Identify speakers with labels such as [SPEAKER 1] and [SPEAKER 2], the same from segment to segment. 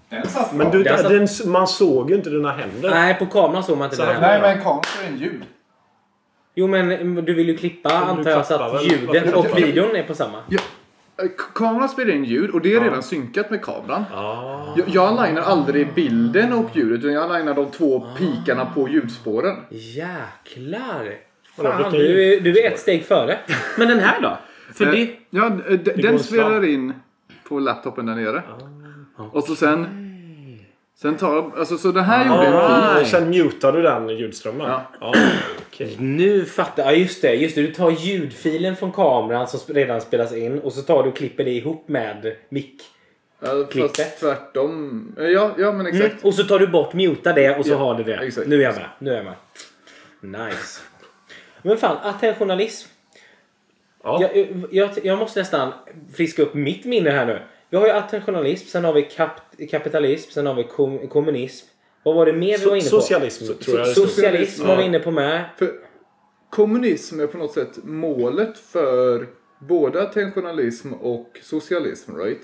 [SPEAKER 1] Men man såg ju inte dina händer.
[SPEAKER 2] Nej, på kameran såg man inte dina händer.
[SPEAKER 3] Nej, men kameran är en ljud.
[SPEAKER 2] Jo, men du vill ju klippa, antar jag, så att ljudet och videon är på samma.
[SPEAKER 3] Ja. Kameran spelar in ljud och det är redan synkat med kameran. Jag alignar aldrig bilden och ljudet, utan jag alignar de 2 pikarna på ljudspåren.
[SPEAKER 2] Jäklar! Fan, du är ett steg före. Men den här då? För
[SPEAKER 3] den spelar in på laptopen där nere. Och så sen tar... Alltså, så det här gjorde en pik.
[SPEAKER 1] Och sen mutar du den ljudströmmen.
[SPEAKER 2] Okay. Nu fattar jag. Just det. Du tar ljudfilen från kameran som redan spelas in. Och så tar du och klipper det ihop med mic-klippet.
[SPEAKER 3] Fast tvärtom. Ja, men exakt.
[SPEAKER 2] Och så tar du bort, mutar det och så har du det.
[SPEAKER 3] Exakt.
[SPEAKER 2] Nu är jag med. Nice. Men fan, attentionalism. Ja. Jag måste nästan friska upp mitt minne här nu. Vi har ju attentionalism, sen har vi kapitalism, sen har vi kommunism. Vad var det mer vi var inne på?
[SPEAKER 1] Socialism, tror jag.
[SPEAKER 2] Socialism var vi inne på med.
[SPEAKER 3] För kommunism är på något sätt målet för både attentionalism och socialism, right?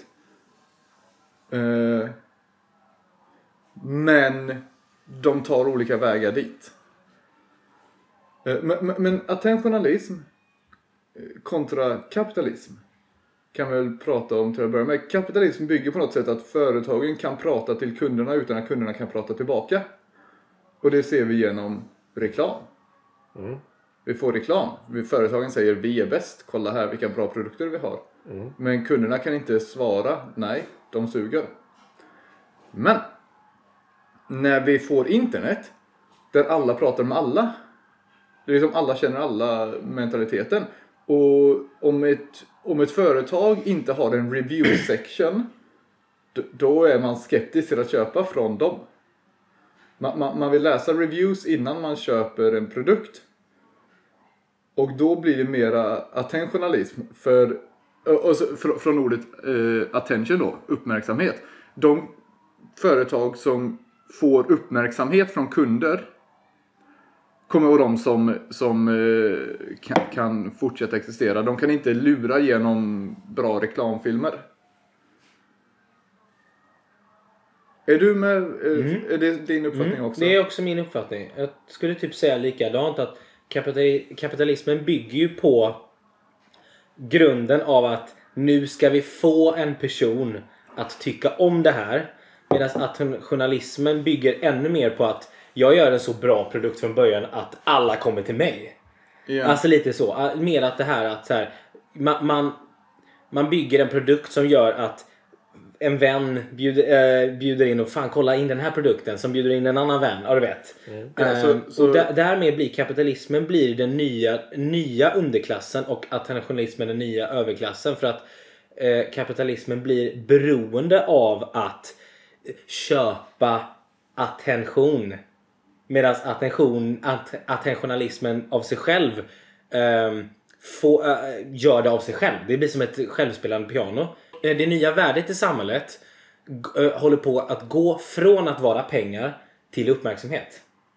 [SPEAKER 3] Men de tar olika vägar dit. Men attentionalism kontra kapitalism kan vi väl prata om till att börja med. Kapitalism bygger på något sätt att företagen kan prata till kunderna utan att kunderna kan prata tillbaka. Och det ser vi genom reklam. Vi får reklam. Företagen säger vi är bäst. Kolla här vilka bra produkter vi har. Men kunderna kan inte svara nej, de suger. Men när vi får internet där alla pratar med alla. Det är som alla känner alla mentaliteten. Och om ett företag inte har en review section, då är man skeptisk till att köpa från dem. Man vill läsa reviews innan man köper en produkt. Och då blir det mera attentionalism. Från ordet attention då, uppmärksamhet. De företag som får uppmärksamhet från kunder kommer vara de som kan fortsätta existera. De kan inte lura genom bra reklamfilmer. Är du med? Är det din uppfattning också?
[SPEAKER 2] Det är också min uppfattning. Jag skulle typ säga likadant att kapitalismen bygger ju på grunden av att nu ska vi få en person att tycka om det här. Medan attentionalismen bygger ännu mer på att jag gör en så bra produkt från början att alla kommer till mig. Yeah. Alltså lite så. Mer att det här att så här, man bygger en produkt som gör att en vän bjuder in och fan kolla in den här produkten som bjuder in en annan vän. Ja, du vet. Och därmed blir kapitalismen den nya underklassen och attentionalismen den nya överklassen. För att kapitalismen blir beroende av att köpa attention. Medan attentionalismen av sig själv gör det av sig själv. Det blir som ett självspelande piano. Det nya värdet i samhället håller på att gå från att vara pengar till uppmärksamhet.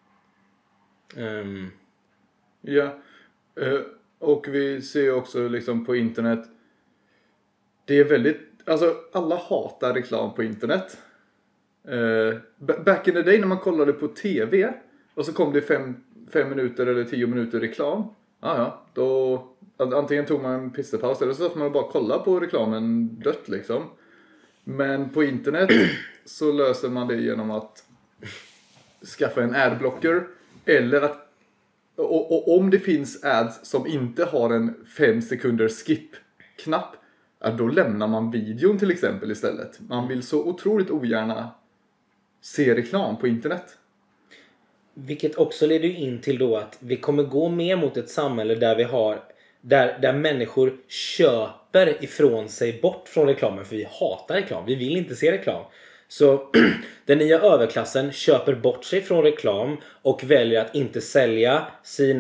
[SPEAKER 3] Ja. Och vi ser också liksom på internet. Det är väldigt... Alltså alla hatar reklam på internet. Back in the day när man kollade på tv och så kom det 5 minuter eller 10 minuter reklam. Då antingen tog man en pissepaus eller så satt man bara kolla på reklamen dött liksom. Men på internet så löser man det genom att skaffa en adblocker eller att och om det finns ads som inte har en 5 sekunder skip-knapp, då lämnar man videon till exempel istället. Man vill så otroligt ogärna se reklam på internet.
[SPEAKER 2] Vilket också leder in till då att vi kommer gå mer mot ett samhälle där vi har där människor köper ifrån sig bort från reklamen, för vi hatar reklam. Vi vill inte se reklam. Så den nya överklassen köper bort sig från reklam och väljer att inte sälja sin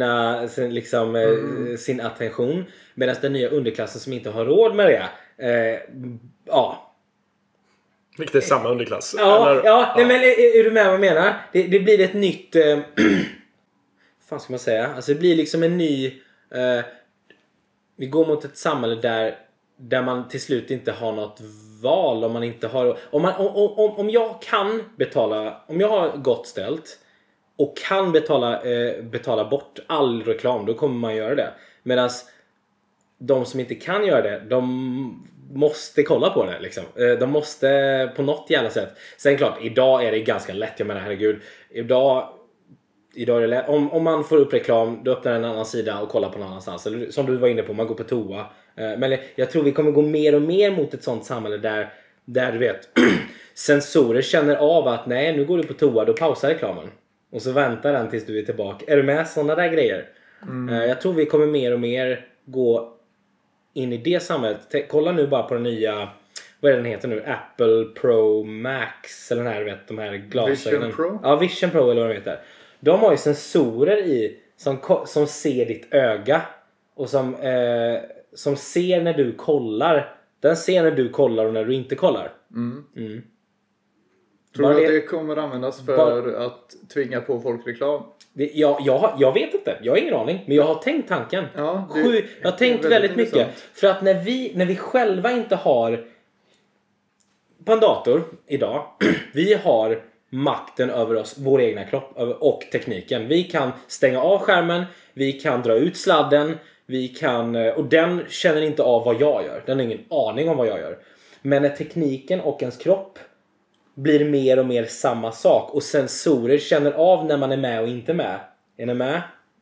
[SPEAKER 2] attention, medan den nya underklassen som inte har råd med det
[SPEAKER 1] vilket är samma underklass.
[SPEAKER 2] Nej, men är du med vad jag menar? Det blir ett nytt fan ska man säga? Alltså det blir liksom en ny vi går mot ett samhälle där där man till slut inte har något val. Om man inte har... Om jag kan betala... Om jag har gott ställt och kan betala bort all reklam, då kommer man göra det. Medan de som inte kan göra det, de måste kolla på det liksom. De måste på något jävla sätt. Sen klart, idag är det ganska lätt. Jag menar, herregud. Idag är det lätt. Om man får upp reklam, då öppnar en annan sida och kollar på någon annanstans. Eller, som du var inne på, man går på toa. Men jag tror vi kommer gå mer och mer mot ett sånt samhälle där du vet, sensorer känner av att nej, nu går du på toa, då pausar reklamen. Och så väntar den tills du är tillbaka. Är du med? Sådana där grejer. Jag tror vi kommer mer och mer gå in i det samhället. Kolla nu bara på den nya, vad är den heter nu? Apple Pro Max eller den här, vet, de här glasögonen.
[SPEAKER 3] Vision Pro?
[SPEAKER 2] Ja, Vision Pro eller vad de heter. De har ju sensorer i som ser ditt öga och som ser när du kollar. Den ser när du kollar och när du inte kollar.
[SPEAKER 3] Tror du att det kommer användas för att tvinga på folk reklam?
[SPEAKER 2] Jag vet inte. Jag har ingen aning. Men jag har tänkt tanken.
[SPEAKER 3] Ja,
[SPEAKER 2] jag har tänkt väldigt mycket. För att när vi själva inte har på en dator idag. Vi har makten över oss, vår egna kropp och tekniken. Vi kan stänga av skärmen. Vi kan dra ut sladden. Vi kan, och den känner inte av vad jag gör. Den har ingen aning om vad jag gör. Men när tekniken och ens kropp blir mer och mer samma sak. Och sensorer känner av när man är med och inte med. Är ni med?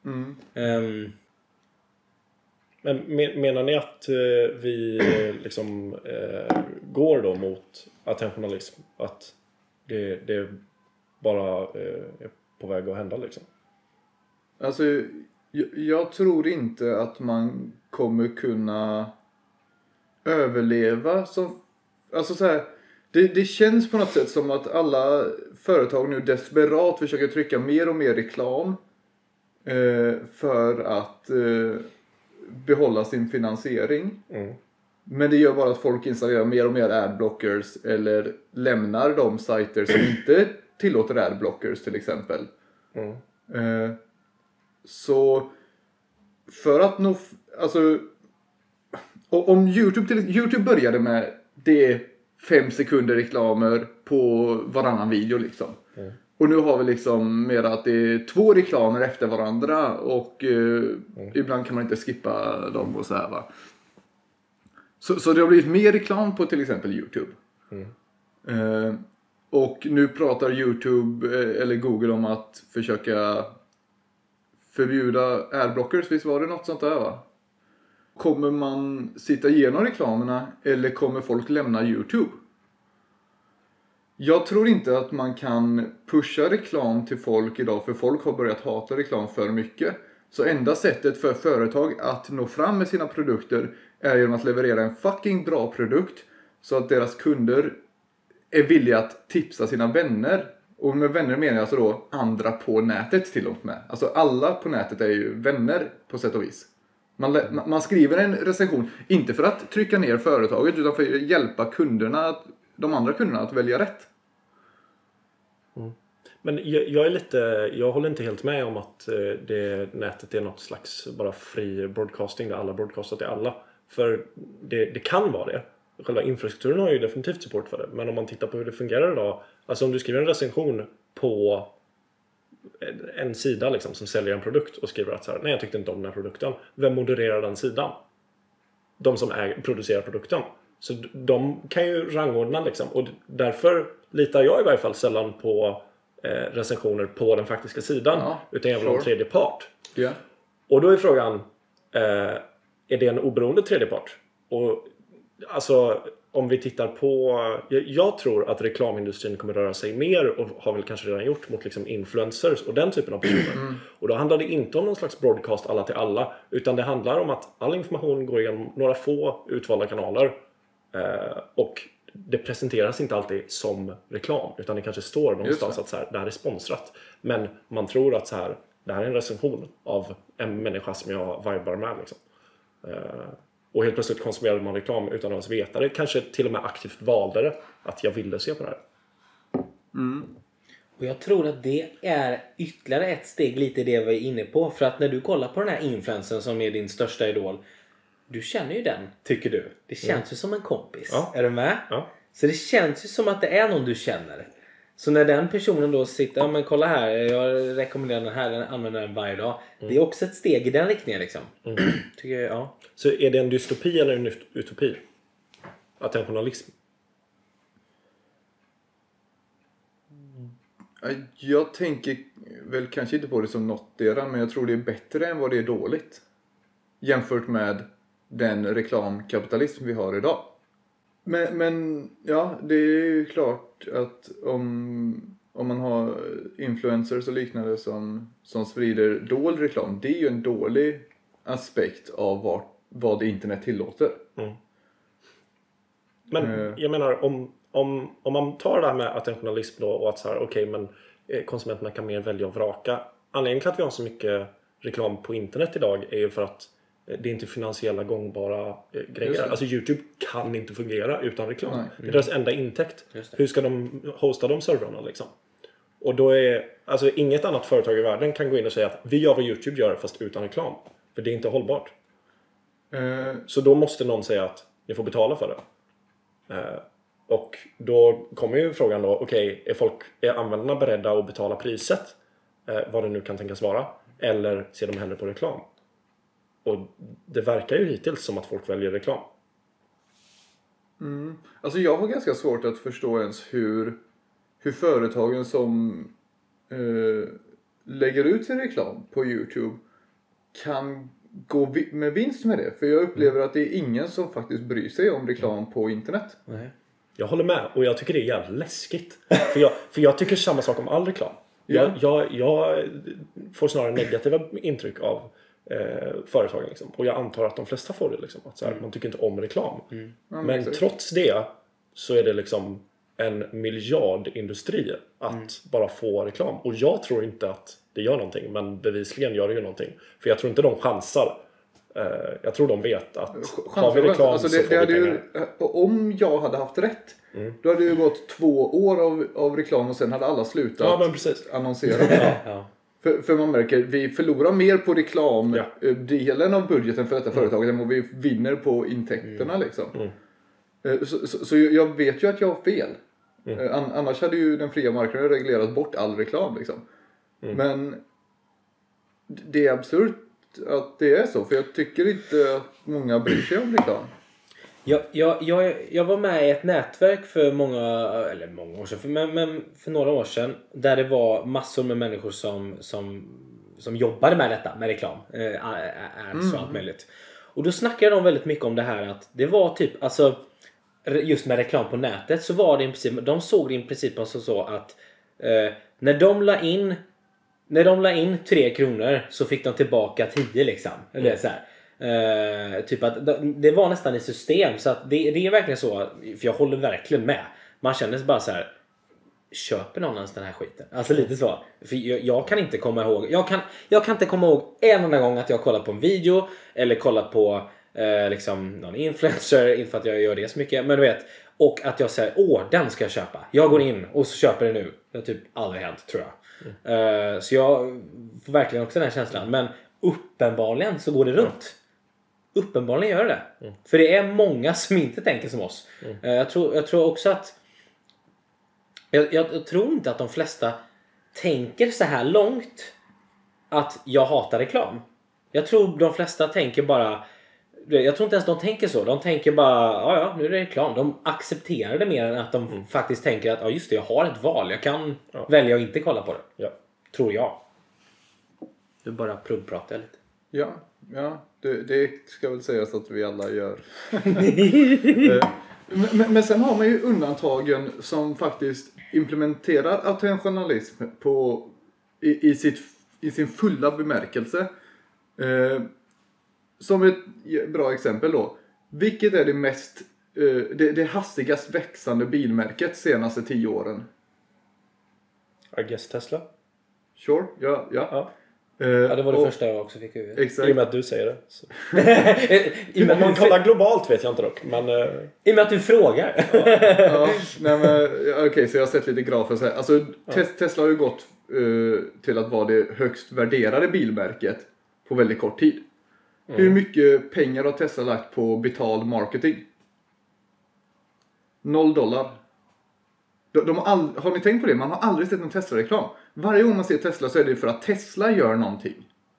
[SPEAKER 1] Men menar ni att vi liksom går då mot attentionalism? Att det bara är på väg att hända liksom?
[SPEAKER 3] Alltså, jag tror inte att man kommer kunna överleva som... Alltså så här... Det känns på något sätt som att alla företag nu desperat försöker trycka mer och mer reklam för att behålla sin finansiering. Men det gör bara att folk installerar mer och mer adblockers eller lämnar de sajter som inte tillåter adblockers till exempel. Så för att nå... Alltså, om YouTube började med det 5 sekunder reklamer på varannan video liksom. Och nu har vi liksom mer att det är 2 reklamer efter varandra och ibland kan man inte skippa dem och så här, va. Så det har blivit mer reklam på till exempel YouTube. Och nu pratar YouTube eller Google om att försöka förbjuda adblockers, visst var det något sånt där, va? Kommer man sitta igenom reklamerna eller kommer folk lämna YouTube? Jag tror inte att man kan pusha reklam till folk idag, för folk har börjat hata reklam för mycket. Så enda sättet för företag att nå fram med sina produkter är genom att leverera en fucking bra produkt så att deras kunder är villiga att tipsa sina vänner. Och med vänner menar jag alltså då andra på nätet till och med. Alltså alla på nätet är ju vänner på sätt och vis. Man skriver en recension, inte för att trycka ner företaget utan för att hjälpa kunderna, de andra kunderna att välja rätt.
[SPEAKER 1] Men jag håller inte helt med om att nätet är något slags bara fri broadcasting där alla broadcastar till alla. För det kan vara det. Själva infrastrukturen har ju definitivt support för det. Men om man tittar på hur det fungerar idag. Alltså om du skriver en recension på en sida liksom, som säljer en produkt och skriver att så här, nej, jag tyckte inte om den här produkten. Vem modererar den sidan? De som producerar produkten. Så de kan ju rangordna liksom. Och därför litar jag i varje fall sällan på recensioner på den faktiska sidan. Utan jag vill ha en tredje part.
[SPEAKER 3] Yeah.
[SPEAKER 1] Och då är frågan, är det en oberoende tredje part? Och alltså om vi tittar på... Jag tror att reklamindustrin kommer röra sig mer och har väl kanske redan gjort mot liksom influencers och den typen av personer. Och då handlar det inte om någon slags broadcast alla till alla. Utan det handlar om att all information går igenom några få utvalda kanaler. Och det presenteras inte alltid som reklam. Utan det kanske står någonstans att så här, det här är sponsrat. Men man tror att så här, det här är en recension av en människa som jag vibar med liksom. Och helt plötsligt konsumerade man reklam utan att ens veta det. Kanske till och med aktivt valde det. Att jag ville se på det här.
[SPEAKER 2] Och jag tror att det är ytterligare ett steg lite det vi är inne på. För att när du kollar på den här influencern som är din största idol. du känner ju den, tycker du. Det känns ju som en kompis.
[SPEAKER 1] Ja.
[SPEAKER 2] Är du med?
[SPEAKER 1] Ja.
[SPEAKER 2] Så det känns ju som att det är någon du känner. Så när den personen då sitter, ja men kolla här, jag rekommenderar den här, den använder den varje dag. Det är också ett steg i den riktningen liksom. Tycker jag, ja.
[SPEAKER 1] Så är det en dystopi eller en utopi? Attentionalism?
[SPEAKER 3] Jag tänker väl kanske inte på det som något där, men jag tror det är bättre än vad det är dåligt. Jämfört med den reklamkapitalism vi har idag. Men ja, det är ju klart att om man har influencers och liknande som sprider dold reklam, det är ju en dålig aspekt av vad internet tillåter.
[SPEAKER 1] Men jag menar, om man tar det här med attentionalism då och att så här, okej, men konsumenterna kan mer välja och vraka. Anledningen till att vi har så mycket reklam på internet idag är ju för att det är inte finansiella gångbara grejer. Alltså YouTube kan inte fungera utan reklam. Det är deras enda intäkt. Hur ska de hosta de servrarna liksom? Och då är, alltså inget annat företag i världen kan gå in och säga att vi gör vad YouTube gör fast utan reklam. För det är inte hållbart. Så då måste någon säga att ni får betala för det. Och då kommer ju frågan då, okej, är användarna beredda att betala priset? Vad det nu kan tänkas vara. Eller ser de hellre på reklam? Och det verkar ju hittills som att folk väljer reklam.
[SPEAKER 3] Alltså jag har ganska svårt att förstå ens hur företagen som lägger ut sin reklam på YouTube kan gå med vinst med det. För jag upplever att det är ingen som faktiskt bryr sig om reklam på internet.
[SPEAKER 2] Nej.
[SPEAKER 1] Jag håller med och jag tycker det är jävligt läskigt. för jag tycker samma sak om all reklam. Jag får snarare negativa intryck av företagen liksom. Och jag antar att de flesta får det liksom. Att så här, man tycker inte om reklam. Men trots det så är det liksom en miljardindustri att bara få reklam. Och jag tror inte att det gör någonting, men bevisligen gör det ju någonting. För jag tror inte de chansar. Jag tror de vet att har vi reklam
[SPEAKER 3] alltså
[SPEAKER 1] så får vi pengar.
[SPEAKER 3] Om jag hade haft rätt, då hade det ju gått 2 år av reklam och sen hade alla slutat annonsera.
[SPEAKER 2] Ja.
[SPEAKER 3] För man märker, vi förlorar mer på reklamdelen av budgeten för detta företaget än vad vi vinner på intäkterna liksom. Så jag vet ju att jag har fel. Annars hade ju den fria marknaden reglerat bort all reklam liksom. Men det är absurt att det är så, för jag tycker inte att många bryr sig om reklam.
[SPEAKER 2] Jag var med i ett nätverk för många år sedan, men för några år sedan, där det var massor med människor som jobbade med detta, med reklam, ads och allt möjligt. Och då snackade de väldigt mycket om det här, att det var typ, alltså just med reklam på nätet, så var det i princip, de såg det i princip alltså så att när de la in 3 kronor så fick de tillbaka 10 liksom. Eller så här. Typ att det var nästan i system, så att det är verkligen så, för jag håller verkligen med. Man känner sig bara så här, köper någon ens den här skiten? Alltså lite så. För jag kan inte komma ihåg, jag kan inte komma ihåg en enda gång att jag kollat på en video eller kollat på liksom någon influencer, inte för att jag gör det så mycket, men du vet, och att jag säger, den ska jag köpa. Jag går in och så köper det nu. Det har typ aldrig hänt, tror jag. Så jag får verkligen också den här känslan. Men uppenbarligen så går det runt. Uppenbarligen gör det. För det är många som inte tänker som oss. Jag tror också att jag tror inte att de flesta tänker så här långt att jag hatar reklam. Jag tror de flesta tänker bara, jag tror inte ens de tänker så. De tänker bara, ja nu är det reklam. De accepterar det mer än att de faktiskt tänker att, ja just det, jag har ett val. Jag kan välja att inte kolla på det.
[SPEAKER 1] Ja.
[SPEAKER 2] Tror jag. Du bara provpratar lite.
[SPEAKER 3] Ja, det ska väl sägas att vi alla gör. Men sen har man ju undantagen som faktiskt implementerar attentionalism i sin fulla bemärkelse. Som ett bra exempel då. Vilket är det hastigast växande bilmärket senaste 10 åren?
[SPEAKER 1] I guess Tesla.
[SPEAKER 3] Sure, ja.
[SPEAKER 2] Ja, det var det första jag också fick ut.
[SPEAKER 3] Exakt.
[SPEAKER 1] I och med att du säger det. Om man kollar globalt vet jag inte dock. Men,
[SPEAKER 2] i och med att du frågar.
[SPEAKER 3] Okej, så jag har sett lite grafer så här. Alltså, Tesla har ju gått till att vara det högst värderade bilmärket på väldigt kort tid. Hur mycket pengar har Tesla lagt på betald marketing? $0. Har ni tänkt på det? Man har aldrig sett en Tesla-reklam. Varje gång man ser Tesla så är det för att Tesla gör någonting.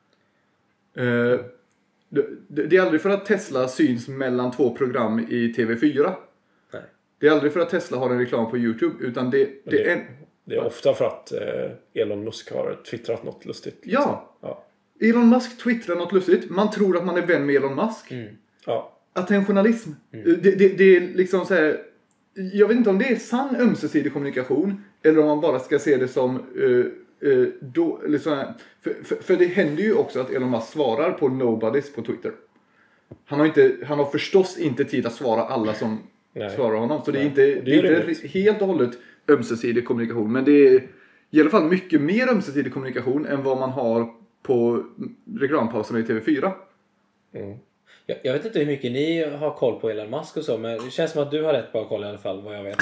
[SPEAKER 3] Det är aldrig för att Tesla syns mellan 2 program i TV4.
[SPEAKER 1] Nej.
[SPEAKER 3] Det är aldrig för att Tesla har en reklam på YouTube. Utan det
[SPEAKER 1] är ofta för att Elon Musk har twittrat något lustigt. Liksom.
[SPEAKER 3] Ja. Elon Musk twittrar något lustigt. Man tror att man är vän med Elon Musk.
[SPEAKER 1] Ja.
[SPEAKER 3] Attentionalism. Det är liksom så här. Jag vet inte om det är sann ömsesidig kommunikation. Eller om man bara ska se det som för det händer ju också att Elon Musk svarar på nobodies på Twitter. Han har förstås inte tid att svara alla som svarar honom. Så det är inte helt och hållet ömsesidig kommunikation. Men det är i alla fall mycket mer ömsesidig kommunikation än vad man har på reklampauserna i TV4.
[SPEAKER 2] Jag vet inte hur mycket ni har koll på Elon Musk och så, men det känns som att du har rätt bra koll i alla fall, vad jag vet.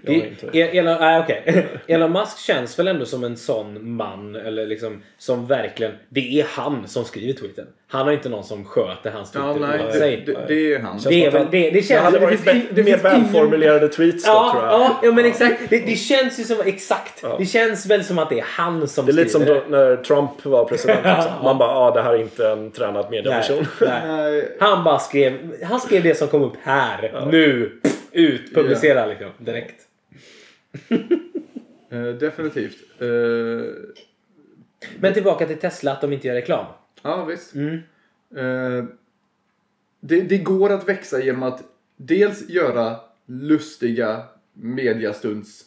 [SPEAKER 2] Elon Musk känns väl ändå som en sån man, eller liksom, som verkligen, det är han som skriver tweeten. Han har inte någon som sköter hans Twitter.
[SPEAKER 3] Det är han.
[SPEAKER 2] Det
[SPEAKER 1] hade varit mer välformulerade tweets då, tror jag.
[SPEAKER 2] Ja, men exakt. Det känns ju som exakt. Ja. Det känns väl som att det är han som skriver.
[SPEAKER 1] Det är lite som då, när Trump var president. Man bara, det här är inte en tränad medieperson.
[SPEAKER 3] Nej.
[SPEAKER 2] Han skrev det som kom upp här. Nu. Publicera liksom. Direkt.
[SPEAKER 3] Definitivt.
[SPEAKER 2] Men tillbaka till Tesla, att de inte gör reklam.
[SPEAKER 3] Ja, visst. Det går att växa genom att dels göra lustiga mediastunds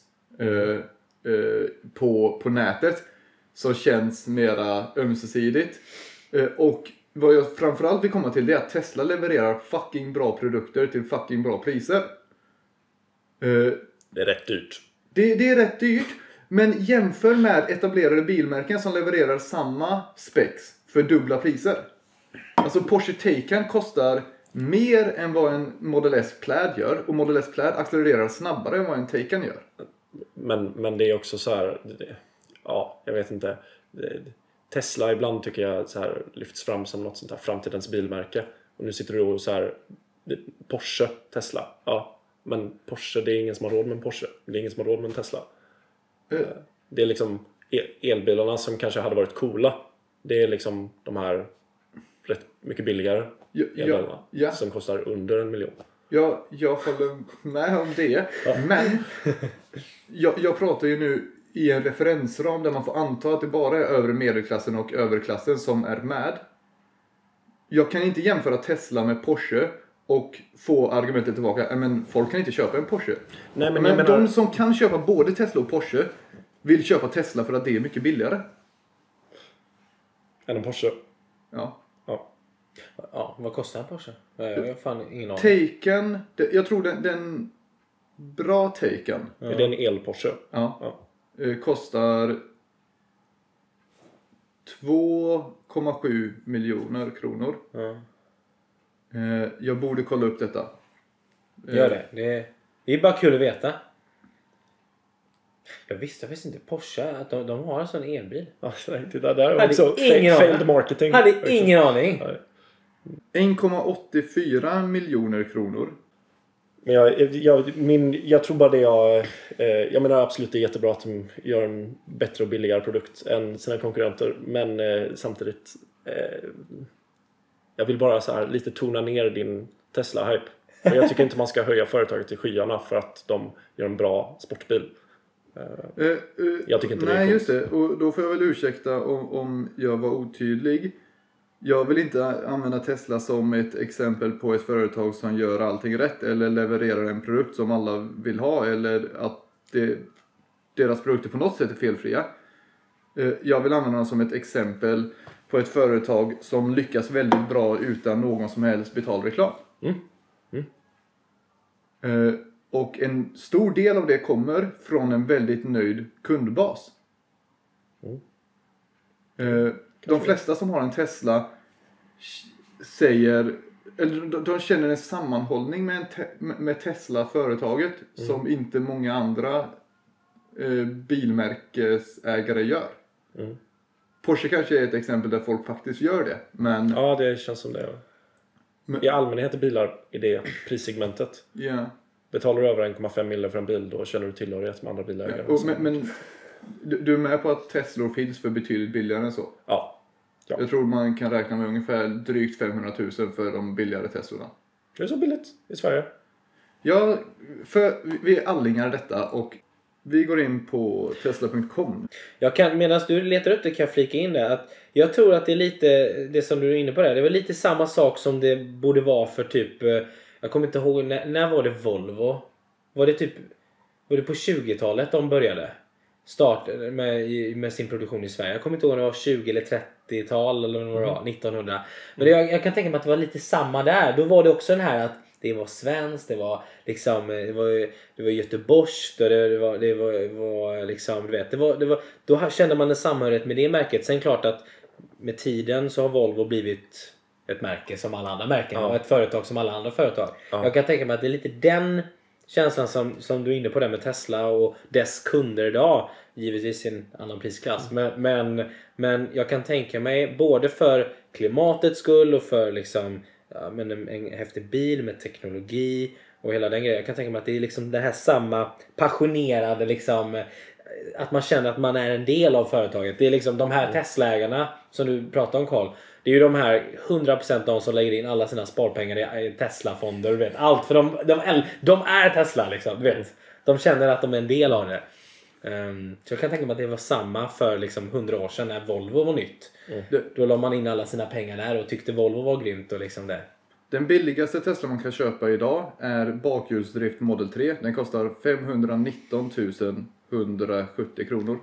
[SPEAKER 3] på nätet som känns mera ömsesidigt. Och vad jag framförallt vill komma till, det är att Tesla levererar fucking bra produkter till fucking bra priser.
[SPEAKER 1] Det är rätt dyrt.
[SPEAKER 3] Det är rätt dyrt. Men jämför med etablerade bilmärken som levererar samma specs för dubbla priser. Alltså Porsche Taycan kostar mer än vad en Model S Plaid gör. Och Model S Plaid accelererar snabbare än vad en Taycan gör.
[SPEAKER 1] Men det är också så här. Jag vet inte. Tesla ibland tycker jag så här lyfts fram som något sånt här framtidens bilmärke. Och nu sitter du och så här. Porsche, Tesla. Ja, men Porsche, det är ingen som har råd med en Porsche. Det är ingen som har råd med en Tesla. Det är liksom elbilarna som kanske hade varit coola. Det är liksom de här rätt mycket billigare elbilarna som kostar under 1 miljon.
[SPEAKER 3] Ja, jag håller med om det. Men jag pratar ju nu i en referensram där man får anta att det bara är övre medelklassen och överklassen som är med. Jag kan inte jämföra Tesla med Porsche och få argumentet tillbaka. Men folk kan inte köpa en Porsche.
[SPEAKER 1] Nej,
[SPEAKER 3] men de som kan köpa både Tesla och Porsche vill köpa Tesla för att det är mycket billigare.
[SPEAKER 1] Än en Porsche?
[SPEAKER 3] Ja.
[SPEAKER 2] Ja, vad kostar en Porsche? Jag har fan ingen aning.
[SPEAKER 3] Taycan, jag tror den bra Taycan.
[SPEAKER 1] Är det en el-Porsche?
[SPEAKER 3] Ja. Kostar 2,7 miljoner kronor. Jag borde kolla upp detta.
[SPEAKER 2] Gör det. Det är bara kul att veta. Jag visste inte Porsche att de har en sån elbil.
[SPEAKER 1] Titta, där är också failed marketing.
[SPEAKER 2] Hade ingen aning.
[SPEAKER 3] 1,84 miljoner kronor.
[SPEAKER 1] Men jag tror bara det jag menar absolut det är jättebra att de gör en bättre och billigare produkt än sina konkurrenter. Men samtidigt jag vill bara så här lite tona ner din Tesla-hype. Jag tycker inte man ska höja företaget till skyarna för att de gör en bra sportbil. Jag tycker inte det är
[SPEAKER 3] nej, just det. Och då får jag väl ursäkta om jag var otydlig. Jag vill inte använda Tesla som ett exempel på ett företag som gör allting rätt eller levererar en produkt som alla vill ha eller att deras produkter på något sätt är felfria. Jag vill använda dem som ett exempel på ett företag som lyckas väldigt bra utan någon som helst betald reklam. Och en stor del av det kommer från en väldigt nöjd kundbas. De flesta som har en Tesla säger, eller de känner en sammanhållning med Tesla-företaget som inte många andra bilmärkesägare gör. Porsche kanske är ett exempel där folk faktiskt gör det. Men
[SPEAKER 1] ja, det känns som det. I allmänhet i bilar är det prissegmentet.
[SPEAKER 3] Ja.
[SPEAKER 1] Betalar du över 1,5 miljoner för en bil, då känner du tillhörighet med andra bilägare.
[SPEAKER 3] Men du är med på att Teslor finns för betydligt billigare än så?
[SPEAKER 1] Ja.
[SPEAKER 3] Jag tror man kan räkna med ungefär drygt 500 000 för de billigare Teslorna.
[SPEAKER 1] Det är så billigt i Sverige.
[SPEAKER 3] Ja, för vi är allingar detta och vi går in på tesla.com.
[SPEAKER 2] Medan du letar upp det kan jag flika in det. Att jag tror att det är lite det som du är inne på där. Det var lite samma sak som det borde vara för typ... Jag kommer inte ihåg, när var det Volvo? Var det på 20-talet de började? Med sin produktion i Sverige. Jag kommer inte ihåg om det var 20 eller 30-tal eller vad det var, 1900. Men jag kan tänka mig att det var lite samma där. Då var det också den här att det var svenskt, det var liksom det var göteborgskt och det var liksom, du vet, då kände man en samhörighet med det märket. Sen klart att med tiden så har Volvo blivit ett märke som alla andra märken och ett företag som alla andra företag. Jag kan tänka mig att det är lite den känslan som du är inne på där med Tesla och dess kunder idag, givetvis i en annan prisklass. Men jag kan tänka mig både för klimatets skull och för liksom en häftig bil med teknologi och hela den grejen. Jag kan tänka mig att det är liksom det här samma passionerade liksom, att man känner att man är en del av företaget. Det är liksom de här Tesla-ägarna som du pratar om, Carl. Det är ju de här 100% de som lägger in alla sina sparpengar i Tesla-fonder, du vet. Allt, för de är Tesla liksom, du vet. De känner att de är en del av det. Så jag kan tänka mig att det var samma för liksom 100 år sedan när Volvo var nytt. Då la man in alla sina pengar där och tyckte Volvo var grymt och liksom det.
[SPEAKER 3] Den billigaste Tesla man kan köpa idag är bakhjulsdrift Model 3. Den kostar 519 170 kronor.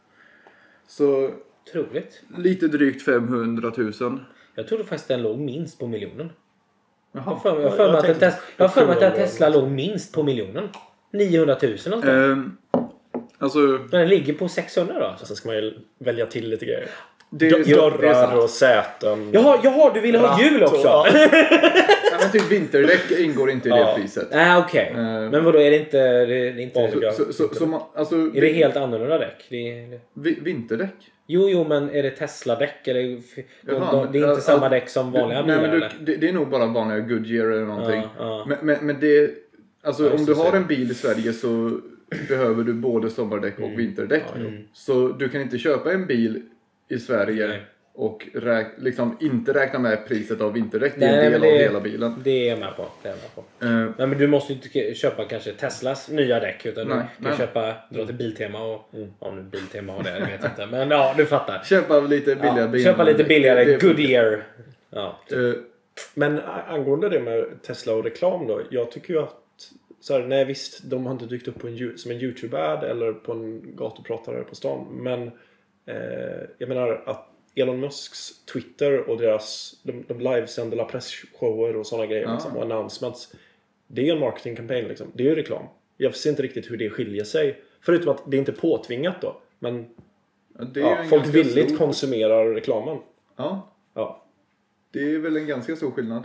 [SPEAKER 3] Så
[SPEAKER 2] Troligt.
[SPEAKER 3] lite drygt 500 000.
[SPEAKER 2] Jag trodde faktiskt den låg minst på miljonen.
[SPEAKER 3] Jaha.
[SPEAKER 2] Jag har för mig att Tesla låg minst på miljonen. 900 000 någonstans.
[SPEAKER 3] Alltså,
[SPEAKER 2] Men den ligger på 600 då.
[SPEAKER 1] Sen ska man ju välja till lite grejer.
[SPEAKER 3] det
[SPEAKER 1] Dörrar och säten.
[SPEAKER 2] Jaha, du ville ha hjul också.
[SPEAKER 3] Ja, men typ vinterdäck ingår inte i det priset.
[SPEAKER 2] Nej, okej. Men vadå, är det inte
[SPEAKER 3] alltså,
[SPEAKER 2] är det helt annorlunda däck?
[SPEAKER 3] Vinterdäck?
[SPEAKER 2] Jo, men är det Tesla-däck? Eller det är inte samma däck som vanliga bilar?
[SPEAKER 3] Nej, men det är nog bara vanliga Goodyear eller någonting. Men det... Alltså om du har en bil i Sverige så behöver du både sommardäck och vinterdäck. Så du kan inte köpa en bil i Sverige och liksom inte räkna med priset av vinterdäck. Det är en del av hela bilen.
[SPEAKER 2] Det är jag med på. Nej, men du måste inte köpa kanske Teslas nya däck, utan du kan dra till Biltema och om nu Biltema har det, jag vet inte. Men ja, du fattar.
[SPEAKER 3] Köpa lite billigare bilar.
[SPEAKER 2] Köpa lite billigare Goodyear. Ja.
[SPEAKER 1] Men angående det med Tesla och reklam då, jag tycker ju att så här, nej visst, de har inte dykt upp på som en YouTube-ad eller på en gatupratare på stan. Men jag menar att Elon Musks Twitter och de livesänder pressshower och sådana grejer liksom, och announcements, det är ju en marketingkampanj liksom. Det är ju reklam. Jag ser inte riktigt hur det skiljer sig. Förutom att det inte är påtvingat då. Men folk villigt konsumerar reklamen. Ja.
[SPEAKER 3] Det är väl en ganska stor skillnad.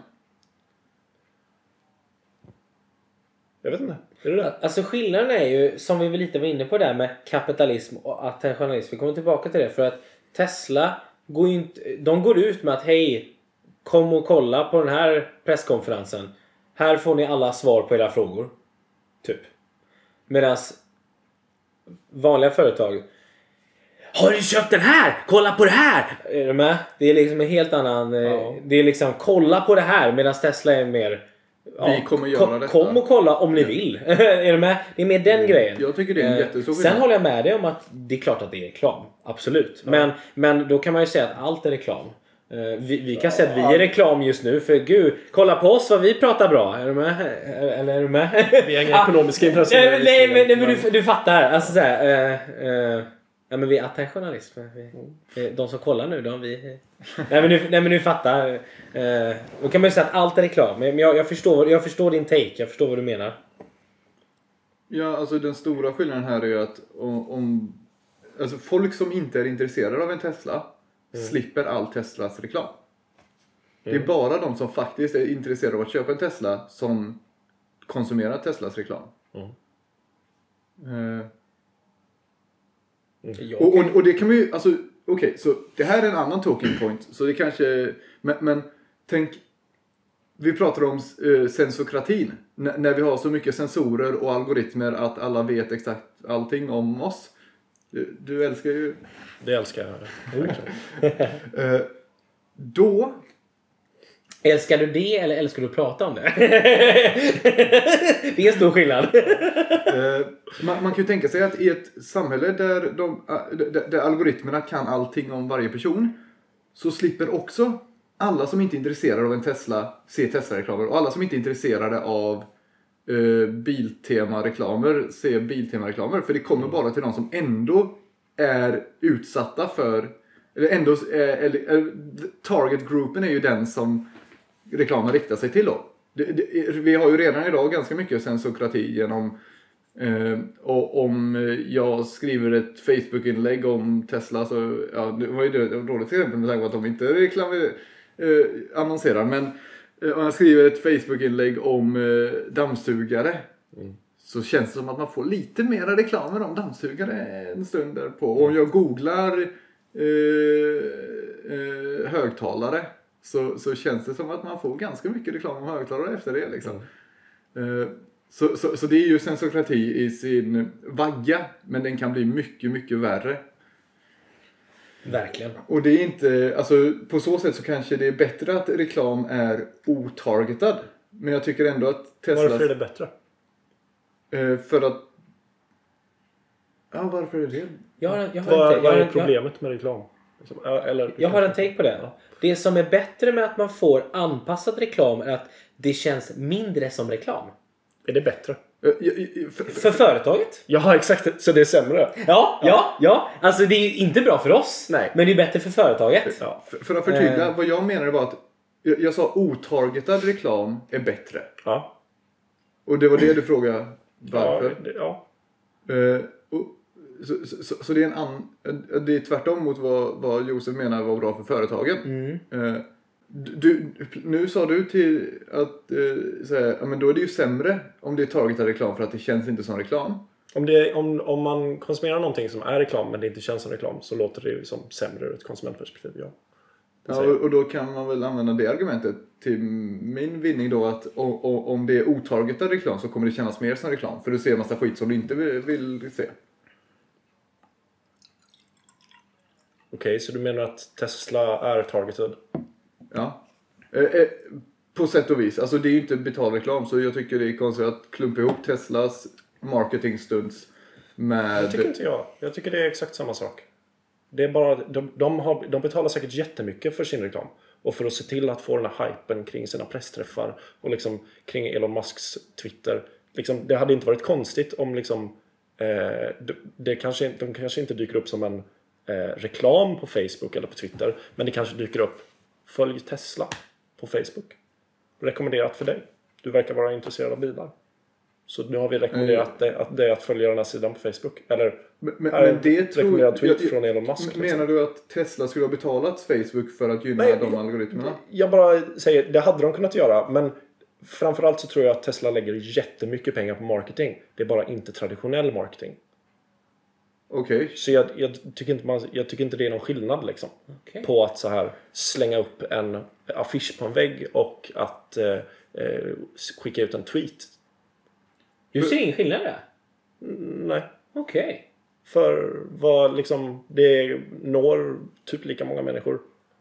[SPEAKER 1] Jag vet inte. Är det?
[SPEAKER 2] Alltså skillnaden är ju, som vi väl lite var inne på där med kapitalism och attentionalism. Vi kommer tillbaka till det, för att Tesla går ut med att hej, kom och kolla på den här presskonferensen. Här får ni alla svar på era frågor. Typ. Medan vanliga företag, har du köpt den här? Kolla på det här! Är du med? Det är liksom en helt annan... Det är liksom, kolla på det här. Medan Tesla är mer...
[SPEAKER 3] Vi kommer göra detta.
[SPEAKER 2] Kom och kolla om ni vill. Är du med? Det är mer den grejen.
[SPEAKER 3] Jag tycker det är en jättestor skillnad.
[SPEAKER 2] Sen håller jag med dig om att det är klart att det är reklam. Absolut. Men då kan man ju säga att allt är reklam. Vi kan säga att vi är reklam just nu. För gud, kolla på oss vad vi pratar bra. Är du med? Eller är du med?
[SPEAKER 1] Vi har inga ekonomiska intressen.
[SPEAKER 2] Nej, men du fattar. Alltså såhär... Ja, men vi är attentionalism. De som kollar nu, nej men nu fattar. Då kan man ju säga att allt är reklam. Men jag förstår din take. Jag förstår vad du menar.
[SPEAKER 3] Ja, alltså den stora skillnaden här är ju att alltså folk som inte är intresserade av en Tesla slipper all Teslas reklam. Det är bara de som faktiskt är intresserade av att köpa en Tesla som konsumerar Teslas reklam. Och det kan vi ju, alltså okej, så det här är en annan talking point, så det kanske, men tänk, vi pratar om sensokratin. När vi har så mycket sensorer och algoritmer att alla vet exakt allting om oss. Du älskar ju...
[SPEAKER 1] Det älskar jag.
[SPEAKER 3] Då...
[SPEAKER 2] Älskar du det eller älskar du att prata om det? Det är en stor skillnad.
[SPEAKER 3] Man kan ju tänka sig att i ett samhälle där algoritmerna kan allting om varje person, så slipper också alla som inte är intresserade av en Tesla se Tesla-reklamer. Och alla som inte är intresserade av Biltema-reklamer se Biltema-reklamer. För det kommer bara till de som ändå är utsatta för... Eller ändå... Target-gruppen är ju den som reklamen riktar sig till då. Vi har ju redan idag ganska mycket sensokrati genom... och om jag skriver ett Facebook-inlägg om Tesla så... Ja, det var ju ett dåligt exempel med tanke på att de inte annonserar. Men om jag skriver ett Facebook-inlägg om dammsugare... Så känns det som att man får lite mera reklamer om dammsugare en stund därpå. Och om jag googlar högtalare så känns det som att man får ganska mycket reklam om högtalare efter det liksom. Så det är ju sensokrati i sin vagga, men den kan bli mycket, mycket värre.
[SPEAKER 2] Verkligen.
[SPEAKER 3] Och det är inte, alltså på så sätt så kanske det är bättre att reklam är otargetad. Men jag tycker ändå att Tesla...
[SPEAKER 1] Varför är det bättre?
[SPEAKER 3] För att... Ja, varför är det?
[SPEAKER 1] Vad är problemet med reklam?
[SPEAKER 2] Jag har en take på det. Det som är bättre med att man får anpassad reklam är att det känns mindre som reklam.
[SPEAKER 1] Är det bättre?
[SPEAKER 2] För företaget?
[SPEAKER 1] Ja, exakt. Så det är sämre.
[SPEAKER 2] Ja. Alltså det är inte bra för oss.
[SPEAKER 1] Nej.
[SPEAKER 2] Men det är bättre för företaget.
[SPEAKER 3] Ja. För att förtydliga, vad jag menade var att jag sa otargetad reklam är bättre.
[SPEAKER 1] Ja.
[SPEAKER 3] Och det var det du frågade varför.
[SPEAKER 1] Ja.
[SPEAKER 3] Så det är det är tvärtom mot vad Josef menar var bra för företagen. Nu sa du till att säga, men då är det ju sämre om det är targetad reklam för att det känns inte som reklam.
[SPEAKER 1] Om man konsumerar någonting som är reklam men det inte känns som reklam, så låter det ju som sämre ur ett konsumentperspektiv.
[SPEAKER 3] Ja, och då kan man väl använda det argumentet till min vinning då, att om det är otargetad reklam så kommer det kännas mer som reklam. För du ser en massa skit som du inte vill se.
[SPEAKER 1] Okej, så du menar att Tesla är targeted?
[SPEAKER 3] Ja. På sätt och vis. Alltså det är ju inte betald reklam, så jag tycker det är konstigt att klumpa ihop Teslas marketing stunts med...
[SPEAKER 1] Det tycker inte jag. Jag tycker det är exakt samma sak. Det är bara, de betalar säkert jättemycket för sin reklam. Och för att se till att få den här hypen kring sina pressträffar och liksom kring Elon Musks Twitter. Liksom, det hade inte varit konstigt om liksom, de kanske inte dyker upp som en reklam på Facebook eller på Twitter. Men det kanske dyker upp: följ Tesla på Facebook. Rekommenderat för dig. Du verkar vara intresserad av bilar. Så nu har vi rekommenderat att följa den här sidan på Facebook. Eller
[SPEAKER 3] men det
[SPEAKER 1] rekommenderad tweet från Elon Musk.
[SPEAKER 3] Menar du att Tesla skulle ha betalat Facebook för att gynna de algoritmerna?
[SPEAKER 1] Jag bara säger, det hade de kunnat göra. Men framförallt så tror jag att Tesla lägger jättemycket pengar på marketing. Det är bara inte traditionell marketing.
[SPEAKER 3] Okej.
[SPEAKER 1] Så jag tycker inte det är någon skillnad liksom.
[SPEAKER 2] Okay.
[SPEAKER 1] På att så här slänga upp en affisch på en vägg och att skicka ut en tweet.
[SPEAKER 2] Du ser ingen skillnad där?
[SPEAKER 1] Nej.
[SPEAKER 2] Okej.
[SPEAKER 1] För vad liksom, det når typ lika många människor.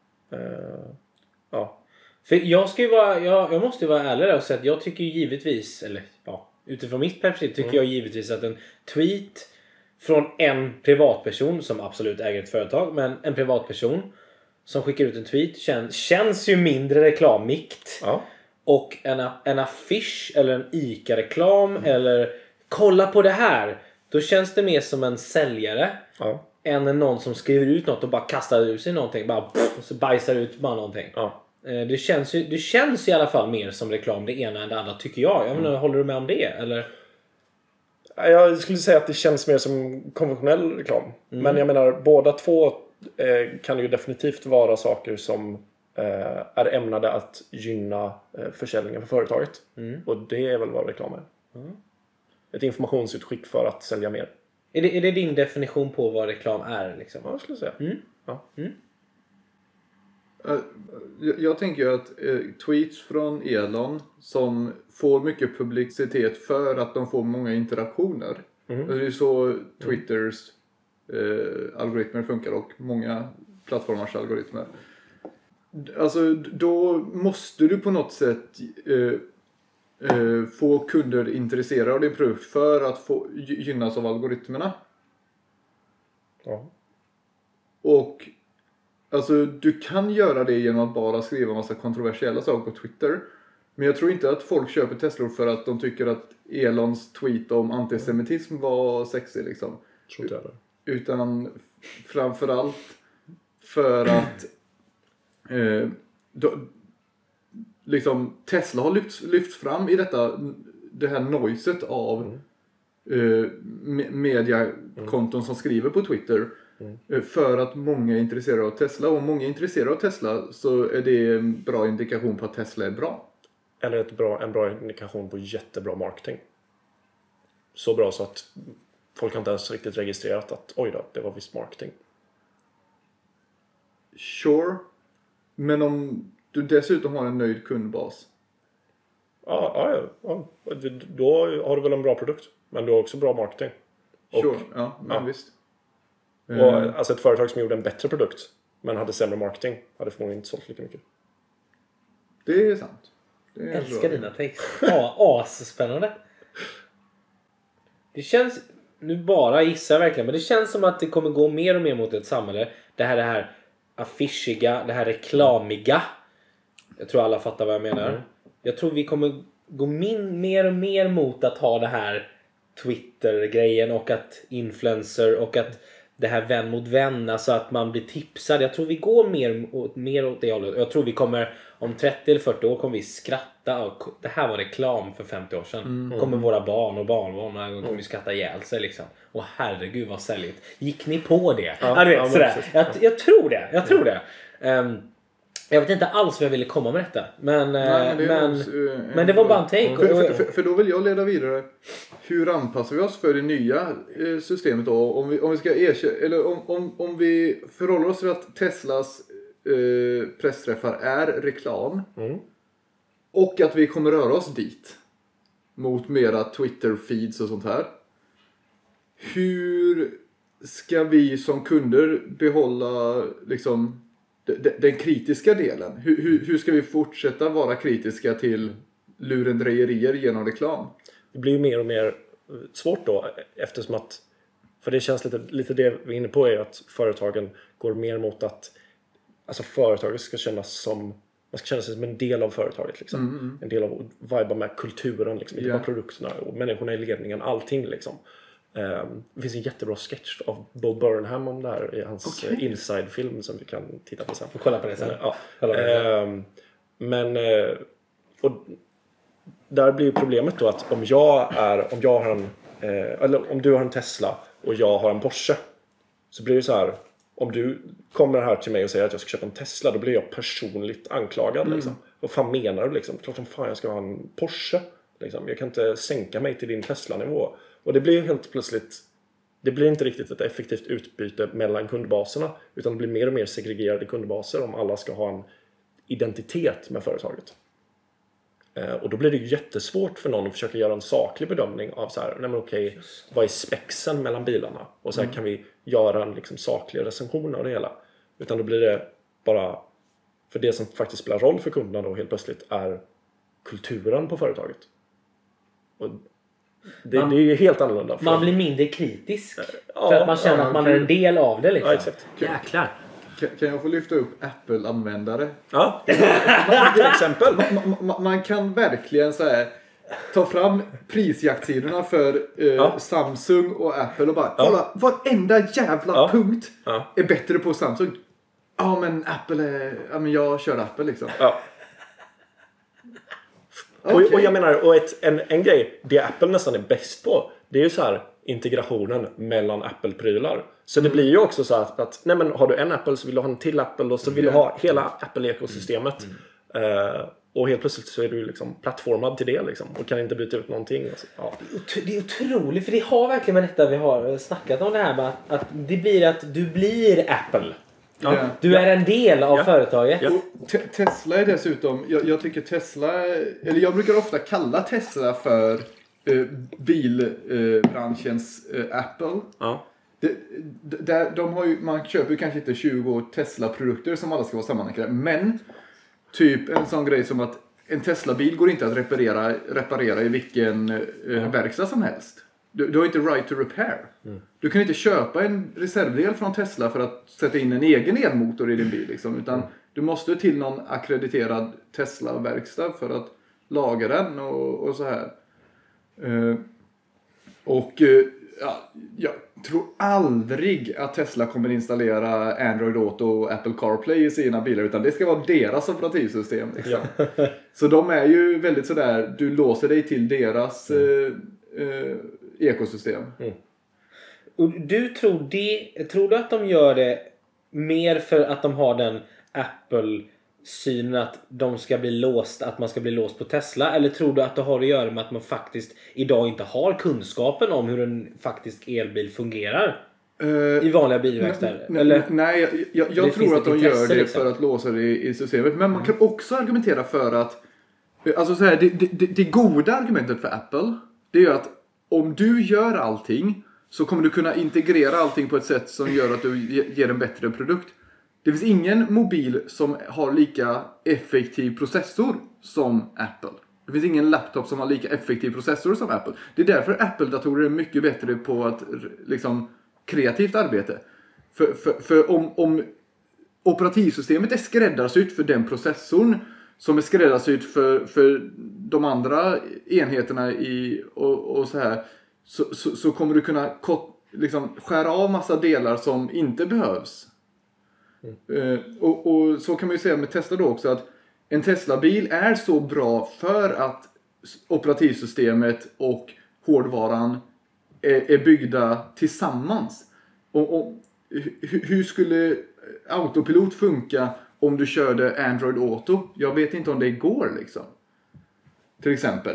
[SPEAKER 1] Ja.
[SPEAKER 2] För jag måste ju vara ärlig där och säga att jag tycker givetvis, eller ja, utifrån mitt perspektiv tycker jag givetvis att en tweet från en privatperson som absolut äger ett företag, men en privatperson som skickar ut en tweet känns ju mindre reklammikt.
[SPEAKER 1] Ja.
[SPEAKER 2] Och en affisch eller en ICA-reklam eller kolla på det här, då känns det mer som en säljare än någon som skriver ut något och bara kastar ut sig någonting, bara och så bajsar ut bara någonting.
[SPEAKER 1] Ja.
[SPEAKER 2] Det känns i alla fall mer som reklam det ena än det andra, tycker jag. Jag menar, håller du med om det eller?
[SPEAKER 1] Jag skulle säga att det känns mer som konventionell reklam. Men jag menar, båda två kan ju definitivt vara saker som är ämnade att gynna försäljningen för företaget. Och det är väl vad reklam är. Ett informationsutskick för att sälja mer.
[SPEAKER 2] Är det din definition på vad reklam är liksom?
[SPEAKER 1] Ja, jag skulle säga.
[SPEAKER 3] Jag tänker ju att tweets från Elon som får mycket publicitet för att de får många interaktioner. Det är ju så Twitters algoritmer funkar och många plattformars algoritmer. Alltså då måste du på något sätt få kunder intresserade av din produkt för att få gynnas av algoritmerna.
[SPEAKER 1] Ja.
[SPEAKER 3] Och alltså du kan göra det genom att bara skriva en massa kontroversiella saker på Twitter. Men jag tror inte att folk köper Teslor för att de tycker att Elons tweet om antisemitism var sexig liksom.
[SPEAKER 1] Tror inte jag det.
[SPEAKER 3] Utan framförallt för att liksom Tesla har lyfts fram i det här noiset av mediakonton som skriver på Twitter. För att många är intresserade av Tesla. Och om många är intresserade av Tesla så är det en bra indikation på att Tesla är bra.
[SPEAKER 1] Eller en bra indikation på jättebra marketing. Så bra så att folk har inte ens riktigt registrerat att oj då, det var visst marketing.
[SPEAKER 3] Sure. Men om du dessutom har en nöjd kundbas.
[SPEAKER 1] Ja. Då har du väl en bra produkt. Men du har också bra marketing.
[SPEAKER 3] Sure, men visst.
[SPEAKER 1] Och alltså ett företag som gjorde en bättre produkt men hade sämre marketing hade förmodligen inte sålt lika mycket.
[SPEAKER 3] Det är sant. Det är
[SPEAKER 2] älskar dina texter. Spännande. Det känns, nu bara gissar verkligen, men det känns som att det kommer gå mer och mer mot ett samhälle. Det här affischiga, det här reklamiga. Jag tror alla fattar vad jag menar. Jag tror vi kommer gå mer och mer mot att ha det här Twitter-grejen och att influencer och att det här vän mot vän, alltså att man blir tipsad. Jag tror vi går mer åt det hållet. Jag tror vi kommer om 30 eller 40 år kommer vi skratta. Det här var reklam för 50 år sedan. Kommer våra barn och barnbarn kommer vi skratta ihjäl sig liksom. Och herregud vad säljigt. Gick ni på det? Ja, du vet, sådär. Jag tror det. Jag vet inte alls vad jag ville komma med detta. Men det var bara en take.
[SPEAKER 3] För då vill jag leda vidare. Hur anpassar vi oss för det nya systemet då? Om vi ska eller om vi förhåller oss till att Teslas pressträffar är reklam. Och att vi kommer röra oss dit. Mot mera Twitter-feeds och sånt här. Hur ska vi som kunder behålla liksom den kritiska delen? Hur ska vi fortsätta vara kritiska till lurendrejerier genom reklam?
[SPEAKER 1] Det blir ju mer och mer svårt då eftersom att, för det känns lite det vi är inne på är att företagen går mer mot att alltså företaget ska kännas som, man ska känna sig som en del av företaget liksom. En del av vibe med kulturen liksom, inte bara produkterna och människorna i ledningen, allting liksom. Det finns en jättebra sketch av Bo Burnham om det här i hans Inside-film som vi kan titta på sen.
[SPEAKER 2] Kolla på det sen.
[SPEAKER 1] Men och där blir problemet då att om du har en Tesla och jag har en Porsche, så blir det så här, om du kommer här till mig och säger att jag ska köpa en Tesla, då blir jag personligt anklagad liksom. Vad fan menar du liksom? Klart som fan jag ska ha en Porsche liksom. Jag kan inte sänka mig till din Tesla-nivå. Och det blir helt plötsligt, det blir inte riktigt ett effektivt utbyte mellan kundbaserna, utan det blir mer och mer segregerade kundbaser om alla ska ha en identitet med företaget. Och då blir det ju jättesvårt för någon att försöka göra en saklig bedömning av så här, nej men okej, vad är spexen mellan bilarna? Och så här kan vi göra en liksom saklig recension av det hela. Utan då blir det bara, för det som faktiskt spelar roll för kunderna då helt plötsligt är kulturen på företaget. Och det är ju helt annorlunda.
[SPEAKER 2] Man blir mindre kritisk. För att man känner att man är en del av det liksom.
[SPEAKER 1] Ja, exakt.
[SPEAKER 2] Jäklar.
[SPEAKER 3] Kan jag få lyfta upp Apple-användare?
[SPEAKER 1] Ja, till exempel.
[SPEAKER 3] Man kan verkligen så här ta fram prisjaktsidorna för Samsung och Apple och bara kolla, varenda jävla punkt är bättre på Samsung. Ja, men Apple är, men jag kör Apple liksom.
[SPEAKER 1] Ja. Okay. Och jag menar, och en grej, det Apple nästan är bäst på, det är ju så här integrationen mellan Apple-prylar. Så det blir ju också så att nej men har du en Apple så vill du ha en till Apple och så vill du ha hela Apple-ekosystemet. Och helt plötsligt så är du liksom plattformad till det liksom, och kan inte byta ut någonting. Alltså,
[SPEAKER 2] Det är otroligt, för det har verkligen med detta vi har snackat om det här med att det blir att du blir Apple.
[SPEAKER 1] Ja.
[SPEAKER 2] Du är en del av företaget.
[SPEAKER 1] Ja.
[SPEAKER 3] Och Tesla är dessutom, jag tycker Tesla, eller jag brukar ofta kalla Tesla för bilbranschens Apple.
[SPEAKER 1] Ja.
[SPEAKER 3] De har ju, man köper ju kanske inte 20 Tesla-produkter som alla ska vara sammanlänkade. Men typ en sån grej som att en Tesla-bil går inte att reparera i vilken verkstad som helst. Du har inte right to repair. Du kan inte köpa en reservdel från Tesla för att sätta in en egen elmotor i din bil. Liksom, utan du måste till någon akkrediterad Tesla-verkstad för att laga den och så här. Jag tror aldrig att Tesla kommer installera Android Auto och Apple CarPlay i sina bilar, utan det ska vara deras operativsystem. Liksom.
[SPEAKER 1] Ja.
[SPEAKER 3] Så de är ju väldigt sådär, du låser dig till deras ekosystem.
[SPEAKER 2] Och tror du att de gör det mer för att de har den Apple-synen att de ska bli låst, att man ska bli låst på Tesla? Eller tror du att det har att göra med att man faktiskt idag inte har kunskapen om hur en faktisk elbil fungerar i vanliga bilverkstäder?
[SPEAKER 3] Nej, jag tror att de gör det liksom för att låsa det i systemet. Men man kan också argumentera för att, alltså så här, det goda argumentet för Apple, det är ju att om du gör allting så kommer du kunna integrera allting på ett sätt som gör att du ger en bättre produkt. Det finns ingen mobil som har lika effektiv processor som Apple. Det finns ingen laptop som har lika effektiv processor som Apple. Det är därför Apple-datorer är mycket bättre på att liksom kreativt arbete. För om operativsystemet är skräddarsytt för den processorn som är skräddarsytt för de andra enheterna och så här, så kommer du kunna liksom skära av massa delar som inte behövs. Och så kan man ju säga med Tesla då också, att en Tesla-bil är så bra för att operativsystemet och hårdvaran är byggda tillsammans. Och hur skulle autopilot funka om du körde Android Auto? Jag vet inte om det går liksom. Till exempel.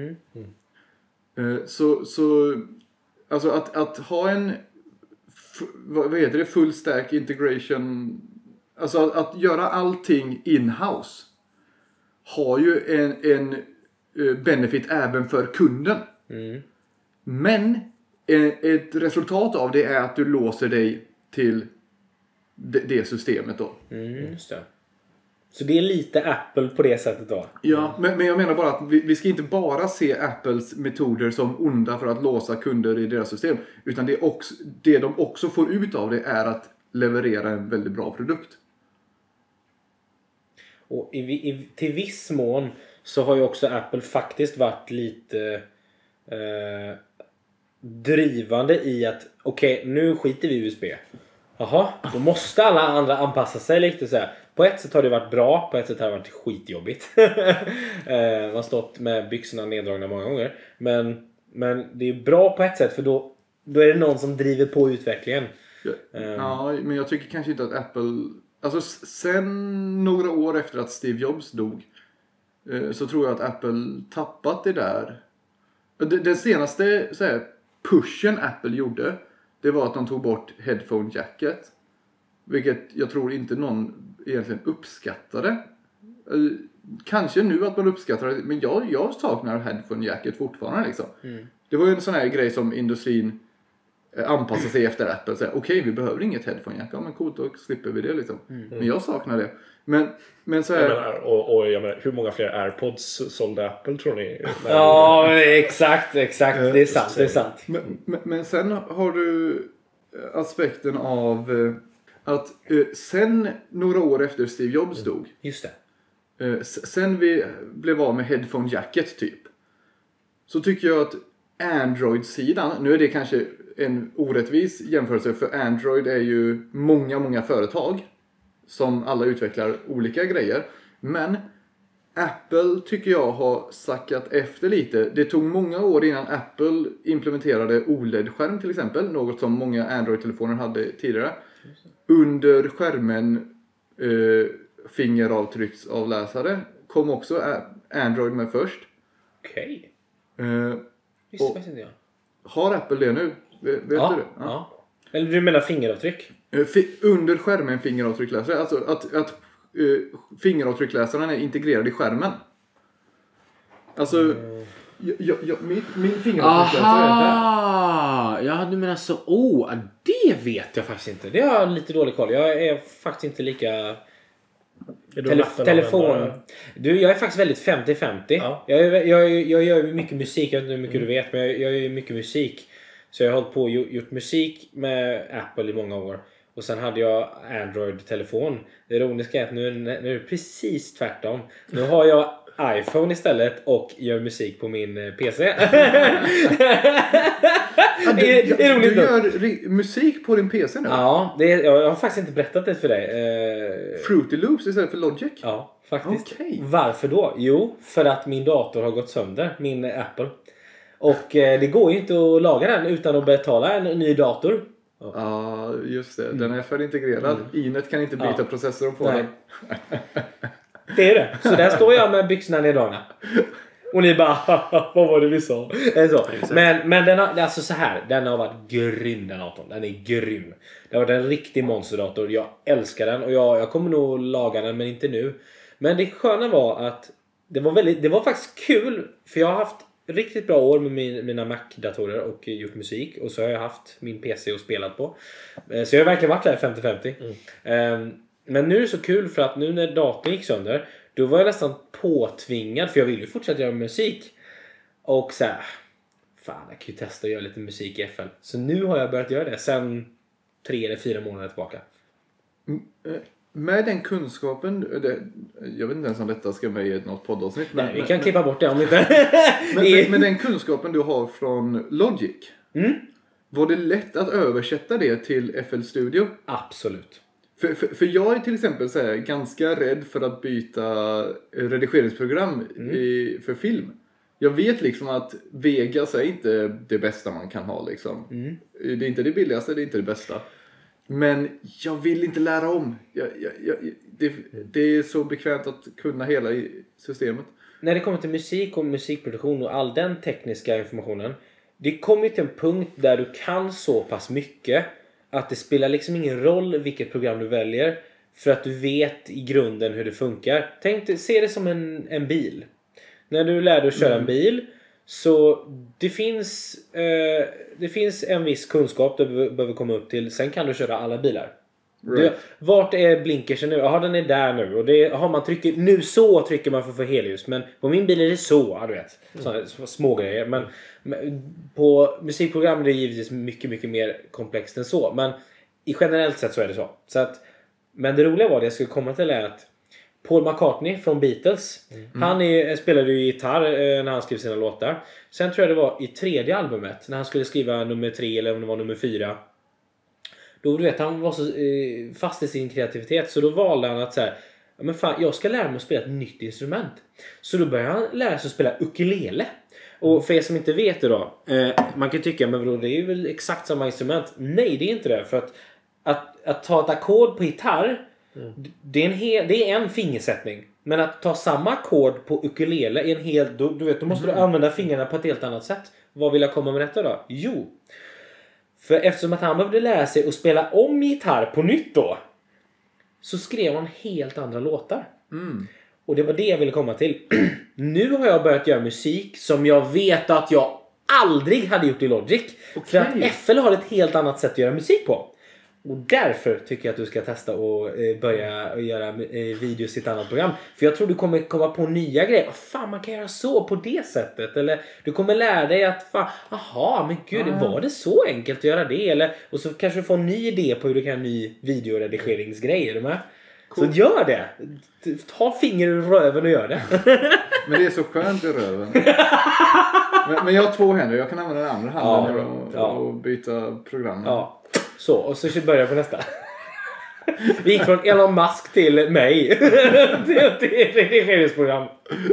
[SPEAKER 3] Så alltså att ha en vad heter det, full stack integration, alltså att göra allting in-house har ju en benefit även för kunden. Men ett resultat av det är att du låser dig till det systemet då.
[SPEAKER 2] Just det. Så det är lite Apple på det sättet då?
[SPEAKER 3] Ja, men jag menar bara att vi ska inte bara se Apples metoder som onda för att låsa kunder i deras system. Utan det de också får ut av det är att leverera en väldigt bra produkt.
[SPEAKER 2] Och till viss mån så har ju också Apple faktiskt varit lite drivande i att okej, nu skiter vi i USB. Jaha, då måste alla andra anpassa sig lite så här. På ett sätt har det varit bra, på ett sätt har det varit skitjobbigt. Man har stått med byxorna neddragna många gånger. Men det är bra på ett sätt, för då är det någon som driver på utvecklingen.
[SPEAKER 3] Ja, men jag tycker kanske inte att Apple... Alltså sen några år efter att Steve Jobs dog så tror jag att Apple tappat det där. Den senaste så här, pushen Apple gjorde, det var att de tog bort headphone jacket. Vilket jag tror inte någon egentligen uppskattade. Kanske nu att man uppskattar det, men jag saknar headphone jacket fortfarande liksom. Det var ju en sån här grej som industrin anpassar sig efter Apple. Okej, vi behöver inget headphone jack. Ja, men coolt, då slipper vi det liksom. Men jag saknar det. Men så här...
[SPEAKER 1] jag menar, hur många fler AirPods sålde Apple tror ni?
[SPEAKER 2] Ja, exakt. Det är sant.
[SPEAKER 3] Men sen har du aspekten av att sen några år efter Steve Jobs dog.
[SPEAKER 2] Just det.
[SPEAKER 3] Sen vi blev av med headphone jacket typ. Så tycker jag att Android-sidan, nu är det kanske en orättvis jämförelse, för Android är ju många företag som alla utvecklar olika grejer. Men Apple tycker jag har sackat efter lite. Det tog många år innan Apple implementerade OLED-skärm till exempel. Något som många Android-telefoner hade tidigare. Under skärmen fingeravtrycksavläsare kom också Android med först.
[SPEAKER 2] Okej. Visste faktiskt inte jag.
[SPEAKER 3] Har Apple det nu? Vet du det?
[SPEAKER 2] Ja. Eller du menar fingeravtryck?
[SPEAKER 3] Under skärmen fingeravtryckläsare. Alltså att fingeravtryckläsaren är integrerad i skärmen. Alltså min fingeravtryckläsare är där.
[SPEAKER 2] Ja, du menar så. Det vet jag faktiskt inte. Det har jag lite dålig koll. Jag är faktiskt inte lika... telefon. Jag är faktiskt väldigt 50-50. Ja. Jag gör mycket musik. Jag vet inte hur mycket du vet, men jag gör mycket musik. Så jag har hållit på och gjort musik med Apple i många år. Och sen hade jag Android-telefon. Det ironiska är att nu är det precis tvärtom. Nu har jag iPhone istället och gör musik på min PC.
[SPEAKER 3] Du gör musik på din PC nu?
[SPEAKER 2] Ja, jag har faktiskt inte berättat det för dig.
[SPEAKER 3] Fruity Loops istället för Logic?
[SPEAKER 2] Ja, faktiskt.
[SPEAKER 3] Okay.
[SPEAKER 2] Varför då? Jo, för att min dator har gått sönder, min Apple. Och det går ju inte att laga den utan att betala en ny dator.
[SPEAKER 3] Ja, just det. Den är för integrerad. Inet kan inte byta processorn på den.
[SPEAKER 2] Det är det. Så där står jag med byxorna neddragna. Och ni bara, vad var det vi sa? Så. Men den har, alltså så här, den har varit grym, den datorn. Den är grym. Det har varit en riktig monsterdator. Jag älskar den och jag kommer nog laga den, men inte nu. Men det sköna var att det var faktiskt kul, för jag har haft riktigt bra år med mina Mac-datorer och gjort musik. Och så har jag haft min PC och spelat på. Så jag har verkligen varit där 50-50. Men nu är det så kul för att nu när datorn gick sönder, då var jag nästan påtvingad, för jag ville ju fortsätta göra musik. Och så här, fan, jag kan ju testa att göra lite musik i FL. Så nu har jag börjat göra det sen 3 eller 4 månader tillbaka.
[SPEAKER 3] Med den kunskapen, jag vet inte ens om detta ska med i något poddavsnitt.
[SPEAKER 2] Nej, vi kan klippa bort det om inte.
[SPEAKER 3] Med den kunskapen du har från Logic, var det lätt att översätta det till FL Studio?
[SPEAKER 2] Absolut.
[SPEAKER 3] För jag är till exempel så här, ganska rädd för att byta redigeringsprogram för film. Jag vet liksom att Vegas är inte det bästa man kan ha liksom. Det är inte det billigaste, det är inte det bästa. Men jag vill inte lära om. Det är så bekvämt att kunna hela systemet.
[SPEAKER 2] När det kommer till musik och musikproduktion och all den tekniska informationen, det kommer till en punkt där du kan så pass mycket att det spelar liksom ingen roll vilket program du väljer, för att du vet i grunden hur det funkar. Se det som en bil. När du lär dig att köra en bil, så det finns en viss kunskap du behöver komma upp till. Sen kan du köra alla bilar. Right. Vart är blinkersen nu? Ja, den är där nu. Och det har man trycker man för att få helljus. Men på min bil är det så, du vet. Sådana små grejer. Men på musikprogram är det givetvis mycket, mycket mer komplext än så. Men generellt sett så är det så. Men det roliga var det jag skulle komma till är att Paul McCartney från Beatles, han spelade ju gitarr när han skrev sina låtar. Sen tror jag det var i 3:e albumet, när han skulle skriva nummer 3 eller om det var nummer 4. Då du vet, han var så fast i sin kreativitet, så då valde han att så här, men fan, jag ska lära mig att spela ett nytt instrument. Så då började han lära sig att spela ukulele. Och för er som inte vet det då, man kan tycka, men bro, det är ju väl exakt samma instrument. Nej, det är inte det, för att ta ett ackord på gitarr, det är en fingersättning. Men att ta samma ackord på ukulele är en helt, då måste du använda fingrarna på ett helt annat sätt. Vad vill jag komma med detta då? Jo, för eftersom att han behövde lära sig att spela om gitarr på nytt då, så skrev han helt andra låtar. Och det var det jag ville komma till. Nu har jag börjat göra musik som jag vet att jag aldrig hade gjort i Logic. Okay. För att FL har ett helt annat sätt att göra musik på. Och därför tycker jag att du ska testa och börja göra videos i ett annat program. För jag tror du kommer komma på nya grejer. Fan, man kan göra så på det sättet. Eller du kommer lära dig att fan, aha, men gud, var det så enkelt att göra det? Eller, och så kanske du får en ny idé på hur du kan göra en ny videoredigeringsgrej. Är du med? Cool. Så gör det. Ta finger ur röven och gör det.
[SPEAKER 3] Men det är så skönt i röven. Men jag har 2 händer. Jag kan använda den andra handen och byta program.
[SPEAKER 2] Ja. Så, och så börjar på nästa. Vi gick från Elon Musk till mig. till redigeringsprogram.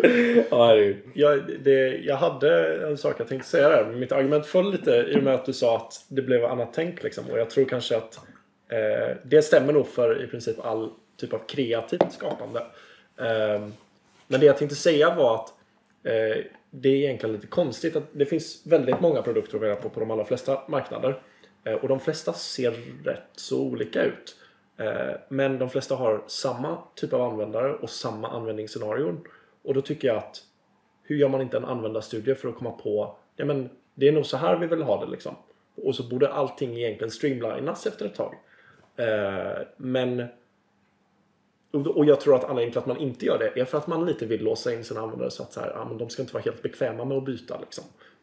[SPEAKER 1] Jag hade en sak jag tänkte säga där. Mitt argument föll lite i och med att du sa att det blev annat tänk liksom. Och jag tror kanske att det stämmer nog för i princip all typ av kreativt skapande. Men det jag tänkte säga var att det är egentligen lite konstigt att det finns väldigt många produkter att välja på de allra flesta marknader. Och de flesta ser rätt så olika ut. Men de flesta har samma typ av användare och samma användningsscenarion. Och då tycker jag att hur gör man inte en användarstudie för att komma på ja, men det är nog så här vi vill ha det liksom. Och så borde allting egentligen streamlinas efter ett tag. Men och jag tror att anledningen till att man inte gör det är för att man lite vill låsa in sina användare så att så här, ja, men de ska inte vara helt bekväma med att byta liksom.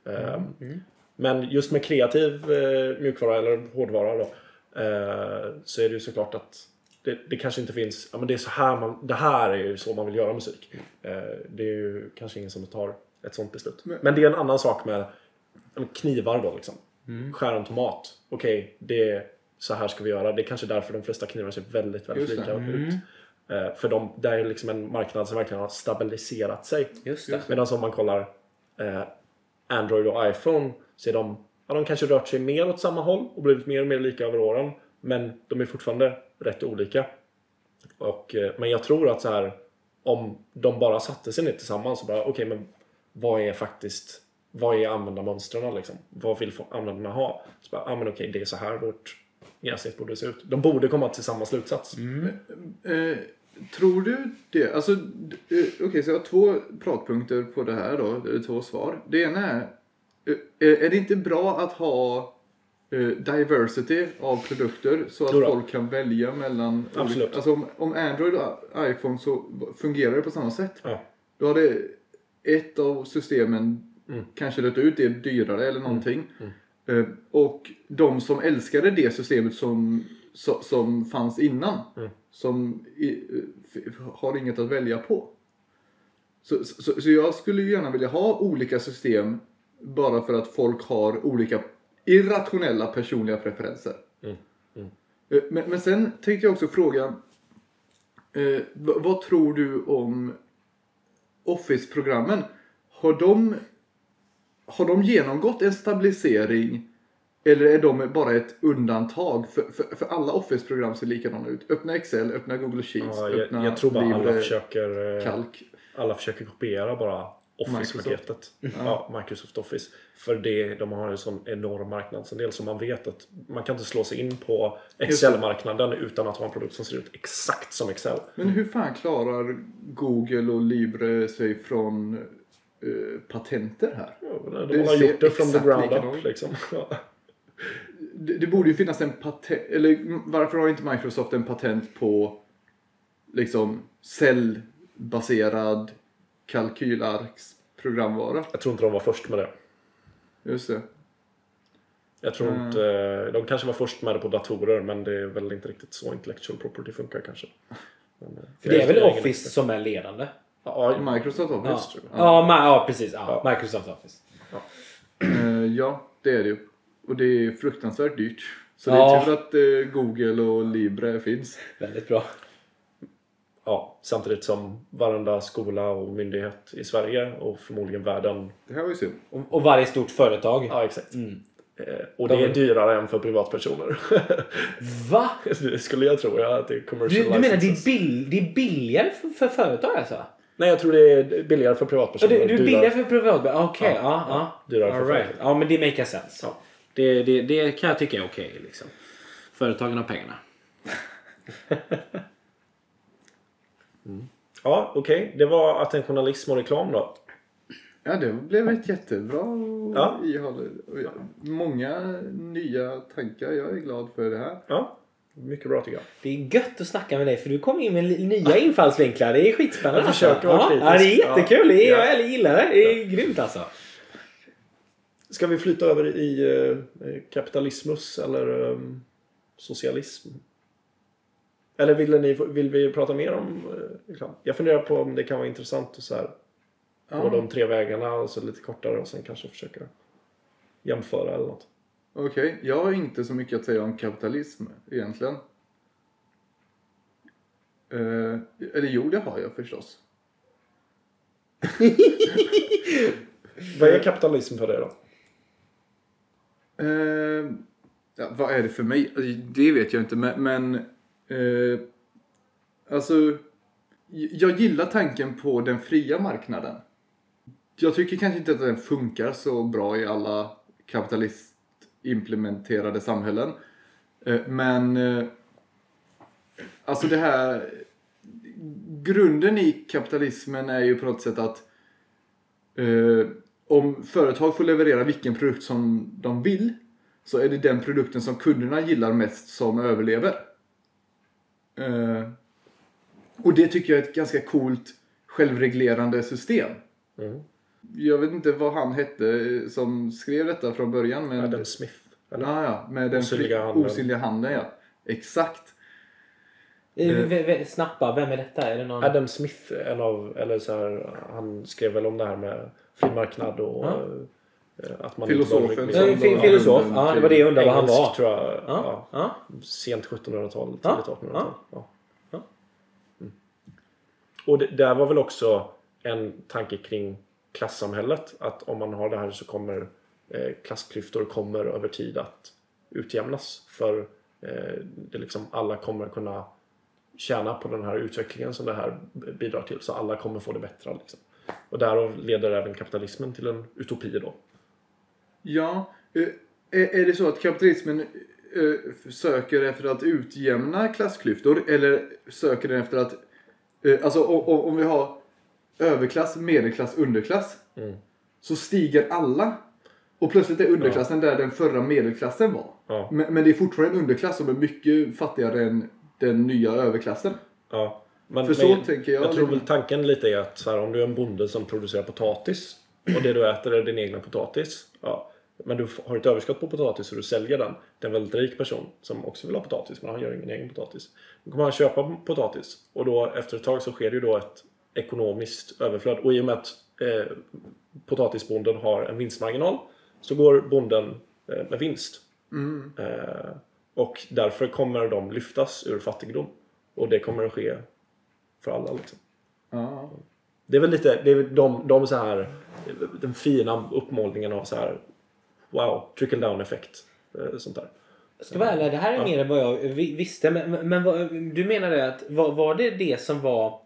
[SPEAKER 1] Men just med kreativ mjukvara eller hårdvara då, så är det ju såklart att det kanske inte finns, ja men det är så här det här är ju så man vill göra musik. Det är ju kanske ingen som tar ett sånt beslut. Men det är en annan sak med knivar då liksom. Skär en tomat. Okej, det är så här ska vi göra. Det är kanske därför de flesta knivar ser väldigt lika ut. För det är liksom en marknad som verkligen har stabiliserat sig. Medan om man kollar Android och iPhone så är de kanske rört sig mer åt samma håll och blivit mer och mer lika över åren. Men de är fortfarande rätt olika. Men jag tror att så här, om de bara satte sig ner tillsammans och bara okej, men vad är användarmönstren liksom? Vad vill användarna ha? Så bara, men okej, det är så här vårt gränssnitt borde se ut. De borde komma till samma slutsats.
[SPEAKER 3] Tror du det? Alltså, okej, så jag har 2 pratpunkter på det här då. Det är 2 svar. Det ena är det inte bra att ha diversity av produkter så att folk kan välja mellan
[SPEAKER 1] olika,
[SPEAKER 3] alltså om Android och iPhone så fungerar det på samma sätt.
[SPEAKER 1] Ja.
[SPEAKER 3] Då har det ett av systemen kanske dött ut, det är dyrare eller någonting. Och de som älskade det systemet som fanns innan som har inget att välja på. Så jag skulle gärna vilja ha olika system bara för att folk har olika irrationella personliga preferenser. Men sen tänkte jag också fråga vad tror du om Office-programmen? Har de genomgått en stabilisering eller är de bara ett undantag? För alla Office-program ser likadana ut. Öppna Excel, öppna Google Sheets, öppna
[SPEAKER 1] jag tror bara
[SPEAKER 3] Libre,
[SPEAKER 1] alla försöker kopiera bara Office-paketet. Microsoft Office. För de har en sån enorm marknadsandel som man vet att man kan inte slå sig in på Excel-marknaden utan att ha en produkt som ser ut exakt som Excel.
[SPEAKER 3] Men hur fan klarar Google och Libre sig från patenter här?
[SPEAKER 1] De har gjort det från the ground up liksom.
[SPEAKER 3] Det borde ju finnas en patent, eller varför har inte Microsoft en patent på liksom cellbaserad kalkylarksprogramvara?
[SPEAKER 1] Jag tror inte de var först med det.
[SPEAKER 3] Just det.
[SPEAKER 1] Jag tror inte, de kanske var först med det på datorer, men det är väl inte riktigt så intellectual property funkar kanske.
[SPEAKER 2] För det är väl Office som är ledande?
[SPEAKER 3] Ja, Microsoft Office tror jag.
[SPEAKER 2] Ja, precis. Microsoft Office.
[SPEAKER 3] Ja, det är det ju. Och det är fruktansvärt dyrt. Så det är tur att Google och Libre finns.
[SPEAKER 2] Väldigt bra.
[SPEAKER 1] Ja, samtidigt som varenda skola och myndighet i Sverige och förmodligen världen.
[SPEAKER 3] Det här var ju synd.
[SPEAKER 2] Och varje stort företag.
[SPEAKER 1] Ja, exakt. Och det är dyrare än för privatpersoner.
[SPEAKER 2] Va?
[SPEAKER 1] Det skulle jag tro, att det är commercial
[SPEAKER 2] du menar det är billigare för företag alltså?
[SPEAKER 1] Nej, jag tror det är billigare för privatpersoner.
[SPEAKER 2] Det är billigare för privatpersoner? Okej, ja.
[SPEAKER 1] Dyrare för företag.
[SPEAKER 2] Ja, men det makes sense. Ja. Det kan jag tycka är okej liksom. Företagen har pengarna.
[SPEAKER 1] Ja, okej. Det var attentionalism och reklam då.
[SPEAKER 3] Ja, det blev ett jättebra ihåll. Många nya tankar. Jag är glad för det här.
[SPEAKER 1] Ja, mycket bra tycker jag.
[SPEAKER 2] Det är gött att snacka med dig för du kommer in med nya infallsvinklar. Det är skitspännande.
[SPEAKER 1] Jag försöker vara kritisk.
[SPEAKER 2] Ja, det är jättekul. Jag gillar det. Det är grymt alltså.
[SPEAKER 1] Ska vi flytta över i kapitalismus eller socialism? Eller vill vi prata mer om reklam? Jag funderar på om det kan vara intressant att så här, på de 3 vägarna och så lite kortare och sen kanske försöka jämföra eller något.
[SPEAKER 3] Okej, jag har inte så mycket att säga om kapitalism egentligen. Eller jo, det har jag förstås.
[SPEAKER 1] Vad är kapitalism för dig då?
[SPEAKER 3] Vad är det för mig? Det vet jag inte, men alltså jag gillar tanken på den fria marknaden. Jag tycker kanske inte att den funkar så bra i alla implementerade samhällen. Men alltså det här, grunden i kapitalismen är ju på något sätt att om företag får leverera vilken produkt som de vill, så är det den produkten som kunderna gillar mest som överlever. Och det tycker jag är ett ganska coolt självreglerande system. Jag vet inte vad han hette som skrev detta från början. Men
[SPEAKER 1] Adam Smith. Eller?
[SPEAKER 3] Ja, med den osynliga handen, ja. Exakt.
[SPEAKER 2] Snappa, vem är detta? Är det någon...
[SPEAKER 1] Adam Smith, eller så här, han skrev väl om det här med fri marknad och att man
[SPEAKER 3] filosofen.
[SPEAKER 2] Filosof, ja, det var det jag undrade vad han var.
[SPEAKER 1] Tror jag, sent 1700-tal, tidigt 1800-tal. Och det där var väl också en tanke kring klassamhället, att om man har det här så kommer klassklyftor kommer över tid att utjämnas, för det liksom, alla kommer kunna tjäna på den här utvecklingen som det här bidrar till, så alla kommer få det bättre liksom. Och därav leder även kapitalismen till en utopi då. Ja, är det så att kapitalismen söker efter att utjämna klassklyftor, eller söker den efter att alltså om vi har överklass, medelklass, underklass, så stiger alla. Och plötsligt är underklassen där den förra medelklassen var. Ja. Men det är fortfarande en underklass som är mycket fattigare än den nya överklassen. Ja. Men tänker jag tror väl tanken lite är att så här, om du är en bonde som producerar potatis och det du äter är din egna potatis. Ja. Men du har ett överskott på potatis och du säljer den. Det är en väldigt rik person som också vill ha potatis, men han gör ingen egen potatis. Då kommer han köpa potatis. Och då efter ett tag så sker det ju då ett ekonomiskt överflöd. Och i och med att potatisbonden har en vinstmarginal, så går bonden med vinst. Och därför kommer de lyftas ur fattigdom. Och det kommer att ske för alla liksom. Det är väl lite, det är de så här, den fina uppmålningen av så här, wow, trickle down effekt, sånt där.
[SPEAKER 2] Ska vara ärlig, det här är mer än vad jag visste. Men du menade att var det som var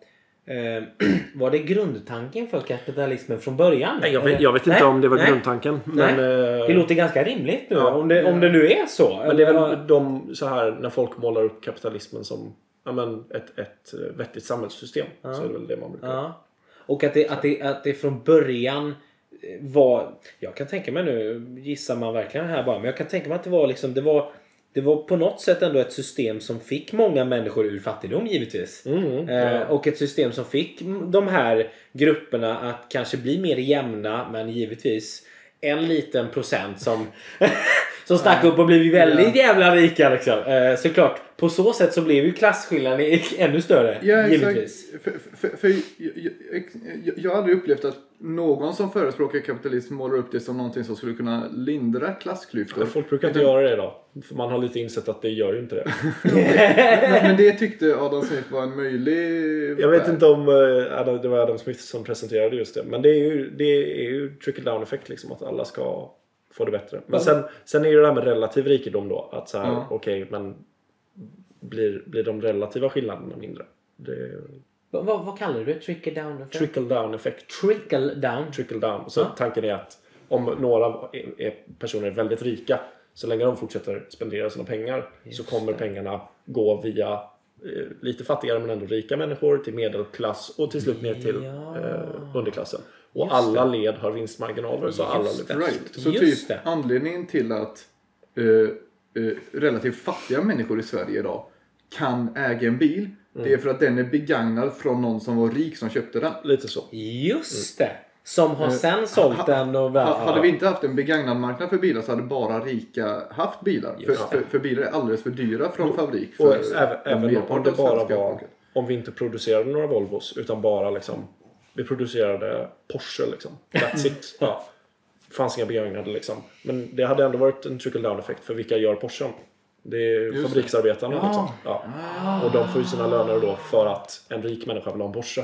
[SPEAKER 2] det grundtanken för kapitalismen från början?
[SPEAKER 1] Nej, jag vet inte om det var grundtanken. Men,
[SPEAKER 2] det låter ganska rimligt nu, om det nu är så.
[SPEAKER 1] Men det är väl de så här, när folk målar upp kapitalismen som ett vettigt samhällssystem, så är det väl det man brukar.
[SPEAKER 2] Och att det från början var, jag kan tänka mig, nu gissar man verkligen här bara, men jag kan tänka mig att det var liksom, det var på något sätt ändå ett system som fick många människor ur fattigdom, givetvis. Och ett system som fick de här grupperna att kanske bli mer jämna, men givetvis en liten procent som stack upp och blev väldigt jävla rika liksom. Såklart, på så sätt så blev ju klasskillnaden ännu större, givetvis.
[SPEAKER 3] För jag har aldrig upplevt att någon som förespråkar kapitalism målar upp det som någonting som skulle kunna lindra klassklyftor.
[SPEAKER 1] Folk brukar inte göra det då. För man har lite insett att det gör ju inte det.
[SPEAKER 3] men det tyckte Adam Smith var en möjlig...
[SPEAKER 1] Jag vet inte om det var Adam Smith som presenterade just det. Men det är ju trickle down effekt liksom, att alla ska få det bättre. Men sen är det där med relativ rikedom då. Att så här, okej, men blir de relativa skillnaderna mindre?
[SPEAKER 2] Vad kallar du det? Trickle down effect?
[SPEAKER 1] Trickle down effect.
[SPEAKER 2] Trickle down.
[SPEAKER 1] Så tanken är att om några personer är väldigt rika, så länge de fortsätter spendera sina pengar, så kommer pengarna gå via lite fattigare men ändå rika människor till medelklass och till slut ner till underklassen. Och alla led har vinstmarginaler, så alla
[SPEAKER 3] Så typ anledningen till att relativt fattiga människor i Sverige idag kan äga en bil, det är för att den är begagnad från någon som var rik som köpte den.
[SPEAKER 1] Lite så.
[SPEAKER 2] Just det. Som har sen sålt den. Och
[SPEAKER 3] hade vi inte haft en begagnad marknad för bilar, så hade bara rika haft bilar. För bilar är alldeles för dyra från fabrik.
[SPEAKER 1] Även om det bara var, om vi inte producerade några Volvos, utan bara liksom, vi producerade Porsche liksom. That's it. Ja. Det fanns inga begagnade liksom. Men det hade ändå varit en trickle down effekt, för vilka gör Porsche? Det är fabriksarbetarna liksom. Ja. Och de får ju sina löner då för att en rik människa vill ha en Porsche.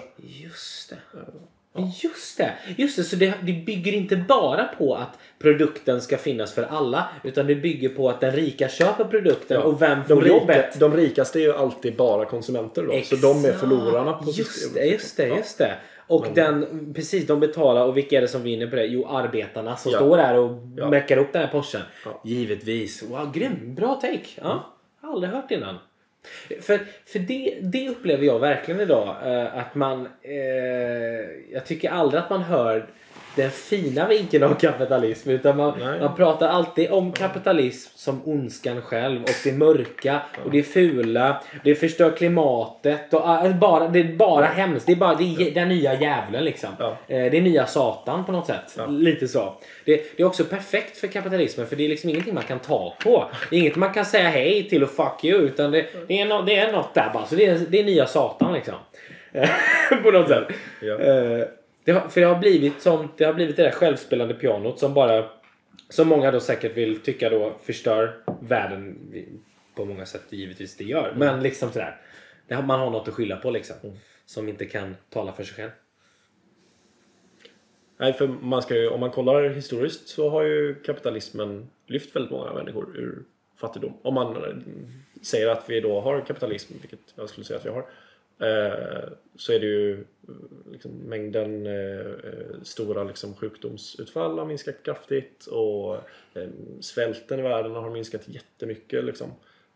[SPEAKER 2] Just det, så det bygger inte bara på att produkten ska finnas för alla, utan det bygger på att den rika köper produkten och vem får jobbet.
[SPEAKER 1] De rikaste är ju alltid bara konsumenter då, så de är förlorarna på systemet.
[SPEAKER 2] Just det. Och precis, de betalar, och vilka är det som vinner på det? Jo, arbetarna som står där och mäckar upp den här Porschen. Ja. Givetvis. Wow, grym. Bra take. Ja, jag har aldrig hört innan. För det upplever jag verkligen idag. Att man... jag tycker aldrig att man hör den fina vinkeln av kapitalism. Utan man pratar alltid om kapitalism som ondskan själv. Och det mörka. Och det fula. Det förstör klimatet. Och det är bara hemskt. Det är den nya djävulen liksom. Ja. Det är nya satan på något sätt. Ja. Lite så. Det är också perfekt för kapitalismen. För det är liksom ingenting man kan ta på. Det är inget man kan säga hej till och fuck you. Utan det är något där bara. Så det är nya satan liksom. På något sätt. Ja. För det har blivit det där självspelande pianot som många då säkert vill tycka då förstör världen på många sätt, givetvis det gör. Men liksom sådär, man har något att skylla på liksom, som inte kan tala för sig själv.
[SPEAKER 1] Nej, för om man kollar historiskt så har ju kapitalismen lyft väldigt många människor ur fattigdom. Om man säger att vi då har kapitalism, vilket jag skulle säga att vi har, så är det ju liksom, mängden stora liksom, sjukdomsutfall har minskat kraftigt och svälten i världen har minskat jättemycket liksom.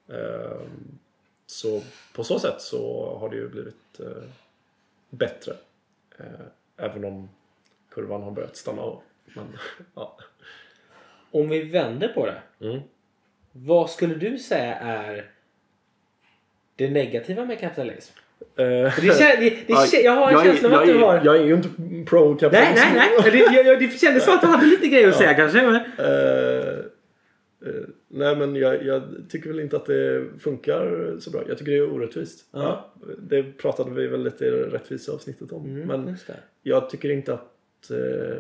[SPEAKER 1] Så på så sätt så har det ju blivit bättre, även om kurvan har börjat stanna av. Men, ja.
[SPEAKER 2] Om vi vänder på det, vad skulle du säga är det negativa med kapitalism? Jag har en känsla av att du har...
[SPEAKER 1] Jag är ju inte pro-kapitalism.
[SPEAKER 2] Nej. Det kändes som att du hade lite grejer att säga kanske. Men...
[SPEAKER 1] nej, men jag tycker väl inte att det funkar så bra. Jag tycker det är orättvist. Ja, det pratade vi väl lite i rättvisa avsnittet om. Men jag tycker inte att...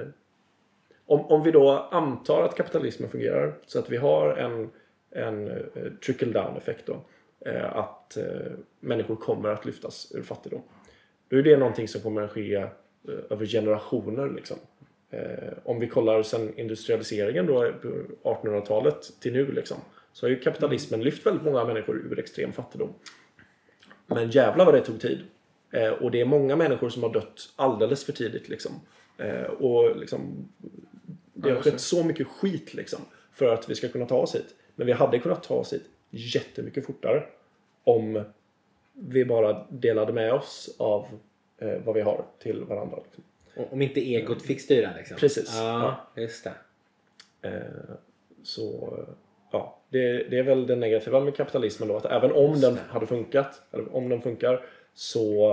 [SPEAKER 1] om vi då antar att kapitalismen fungerar så att vi har en trickle-down effekt då. Att människor kommer att lyftas ur fattigdom. Då är det någonting som kommer att ske över generationer liksom. Om vi kollar sen industrialiseringen då på 1800-talet till nu liksom, så har ju kapitalismen lyft väldigt många människor ur extrem fattigdom. Men jävlar vad det tog tid. Och det är många människor som har dött alldeles för tidigt liksom. Och liksom, det har skett så mycket skit liksom, för att vi ska kunna ta oss hit. Men vi hade kunnat ta oss hit jättemycket fortare om vi bara delade med oss av vad vi har till varandra liksom.
[SPEAKER 2] Om inte egot fick styra liksom.
[SPEAKER 1] Precis.
[SPEAKER 2] Ja. Just det.
[SPEAKER 1] Så ja, det är väl det negativa med kapitalismen då, att även om den hade funkat, eller om den funkar, så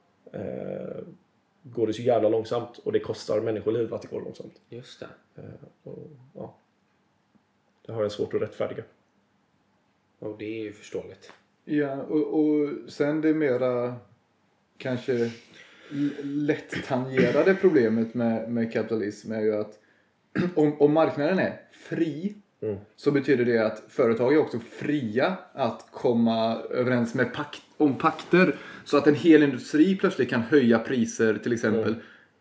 [SPEAKER 1] går det så jävla långsamt och det kostar människoliv att det går långsamt.
[SPEAKER 2] Just det.
[SPEAKER 1] Ja. Det har jag svårt att rättfärdiga.
[SPEAKER 2] Och det är ju förståeligt.
[SPEAKER 3] Ja, och sen det mera kanske lätt-tangerade problemet med kapitalism är ju att om marknaden är fri, så betyder det att företag är också fria att komma överens med om pakter, så att en hel industri plötsligt kan höja priser till exempel.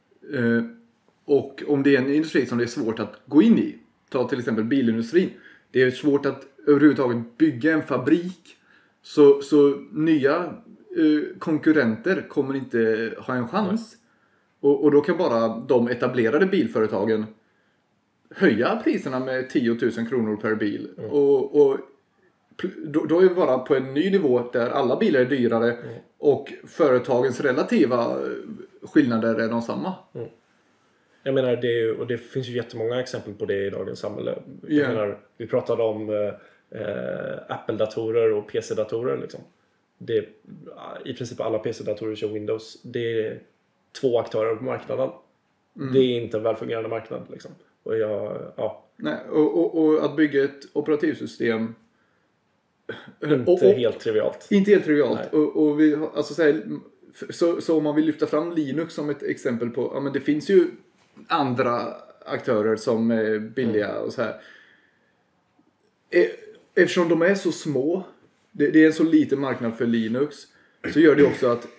[SPEAKER 3] Och om det är en industri som det är svårt att gå in i, ta till exempel bilindustrin, det är svårt att överhuvudtaget bygga en fabrik, så nya konkurrenter kommer inte ha en chans. Och då kan bara de etablerade bilföretagen höja priserna med 10 000 kronor per bil. Och då är vi bara på en ny nivå där alla bilar är dyrare och företagens relativa skillnader är de samma.
[SPEAKER 1] Jag menar, det finns ju jättemånga exempel på det i dagens samhälle. Jag menar, vi pratade om Apple-datorer och PC-datorer liksom. I princip alla PC-datorer kör Windows. Det är 2 aktörer på marknaden. Det är inte en välfungerande marknad liksom.
[SPEAKER 3] Nej, och att bygga ett operativsystem
[SPEAKER 1] inte helt trivialt.
[SPEAKER 3] Inte helt trivialt. Och vi, alltså, så om man vill lyfta fram Linux som ett exempel på, ja, men det finns ju andra aktörer som är billiga och så här. Eftersom de är så små, det är en så liten marknad för Linux, så gör det också att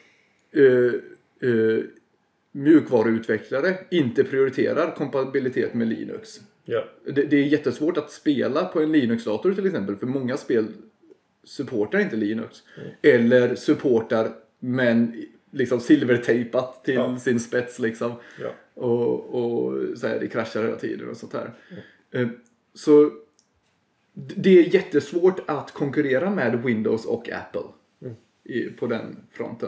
[SPEAKER 3] mjukvaruutvecklare inte prioriterar kompatibilitet med Linux.
[SPEAKER 1] Ja.
[SPEAKER 3] Det är jättesvårt att spela på en Linux-dator till exempel, för många spel supportar inte Linux. Eller supportar men liksom silvertejpat till
[SPEAKER 1] Ja.
[SPEAKER 3] sin spets liksom.
[SPEAKER 1] Ja.
[SPEAKER 3] Och så här, det kraschar hela tiden och sånt här. Så det är jättesvårt att konkurrera med Windows och Apple på den fronten.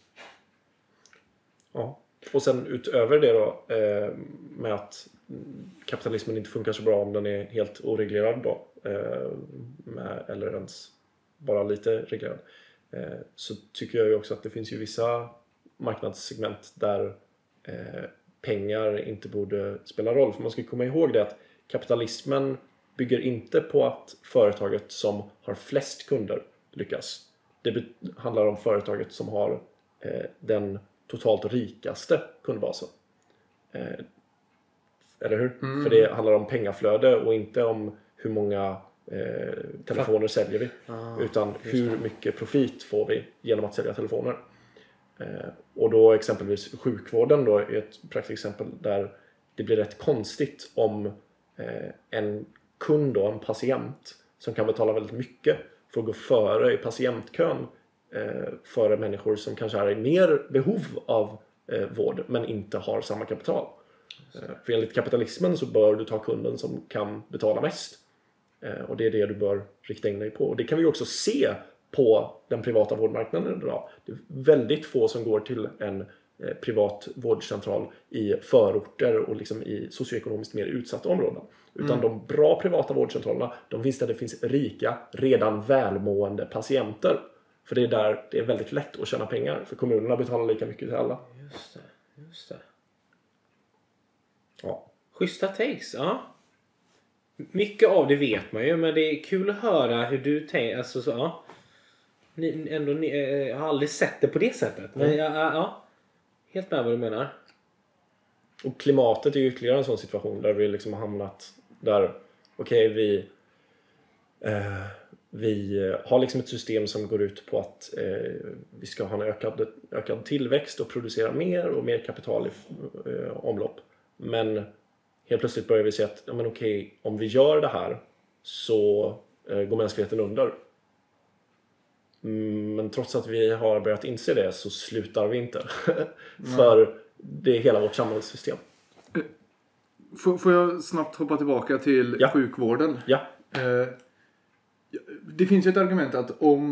[SPEAKER 1] Ja. Och sen utöver det då med att kapitalismen inte funkar så bra om den är helt oreglerad då, eller ens bara lite reglerad, så tycker jag ju också att det finns ju vissa marknadssegment där pengar inte borde spela roll. För man ska komma ihåg det att kapitalismen bygger inte på att företaget som har flest kunder lyckas. Det handlar om företaget som har den totalt rikaste kundbasen. Eller hur? För det handlar om pengaflöde och inte om hur många telefoner säljer vi. Utan hur mycket profit får vi genom att sälja telefoner. Och då exempelvis sjukvården då är ett praktexempel där det blir rätt konstigt om en kund och en patient som kan betala väldigt mycket får gå före i patientkön före människor som kanske är i mer behov av vård men inte har samma kapital. För enligt kapitalismen så bör du ta kunden som kan betala mest. Och det är det du bör rikta in dig på. Och det kan vi också se på den privata vårdmarknaden idag. Det är väldigt få som går till en privat vårdcentral i förorter och liksom i socioekonomiskt mer utsatta områden. Utan de bra privata vårdcentralerna, de finns där det finns rika, redan välmående patienter. För det är där det är väldigt lätt att tjäna pengar. För kommunerna betalar lika mycket till alla.
[SPEAKER 2] Just det.
[SPEAKER 1] Ja.
[SPEAKER 2] Schyssta takes, ja. Mycket av det vet man ju, men det är kul att höra hur du tänker. Alltså, så, ja. Jag har aldrig sett det på det sättet. Men ja, helt med vad du menar.
[SPEAKER 1] Och klimatet är ju ytterligare en sån situation där vi liksom har hamnat där, okej, vi har liksom ett system som går ut på att vi ska ha en ökad tillväxt och producera mer och mer kapital i omlopp. Men helt plötsligt börjar vi se att om vi gör det här så går mänskligheten under. Men trots att vi har börjat inse det så slutar vi inte. För det är hela vårt samhällssystem.
[SPEAKER 3] Får jag snabbt hoppa tillbaka till sjukvården?
[SPEAKER 1] Ja.
[SPEAKER 3] Det finns ju ett argument att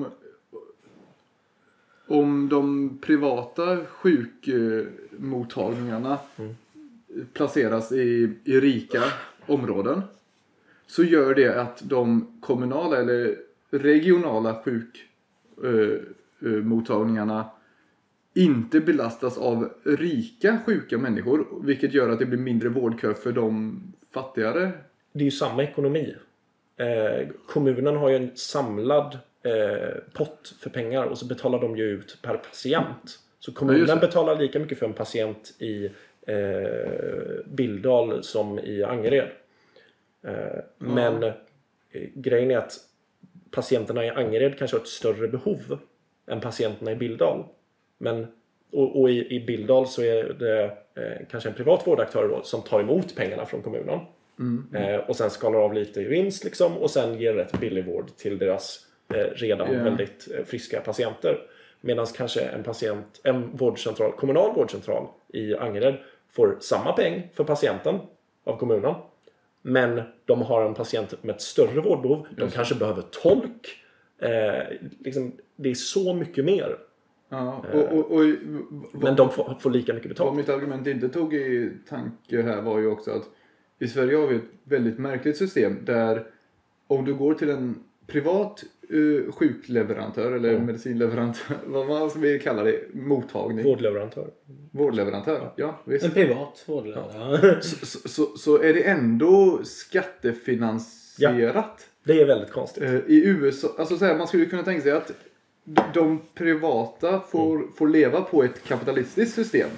[SPEAKER 3] om de privata sjukmottagningarna placeras i rika områden så gör det att de kommunala eller regionala sjukmottagningarna inte belastas av rika sjuka människor, vilket gör att det blir mindre vårdkö för de fattigare.
[SPEAKER 1] Det är ju samma ekonomi. Kommunen har ju en samlad pott för pengar och så betalar de ju ut per patient. Så kommunen betalar lika mycket för en patient i Billdal som i Angered. Men grejen är att patienterna i Angered kanske har ett större behov än patienterna i Billdal. Men, och i Billdal så är det kanske en privat vårdaktör då, som tar emot pengarna från kommunen. Och sen skalar av lite i vinst liksom, och sen ger rätt billig vård till deras redan väldigt friska patienter. Medan kanske en kommunal vårdcentral i Angered får samma peng för patienten av kommunen. Men de har en patient med ett större vårdbehov. De kanske behöver tolk. Det är så mycket mer.
[SPEAKER 3] Ja,
[SPEAKER 1] men de får lika mycket betalt.
[SPEAKER 3] Vad mitt argument inte tog i tanke här var ju också att i Sverige har vi ett väldigt märkligt system där om du går till en privat sjukleverantör eller medicinleverantör, vad man ska kalla det, mottagning. Vårdleverantör, ja visst.
[SPEAKER 2] En privat vårdleverantör.
[SPEAKER 3] Så är det ändå skattefinansierat.
[SPEAKER 1] Ja, det är väldigt konstigt.
[SPEAKER 3] I USA, alltså så här, man skulle kunna tänka sig att de privata får leva på ett kapitalistiskt system.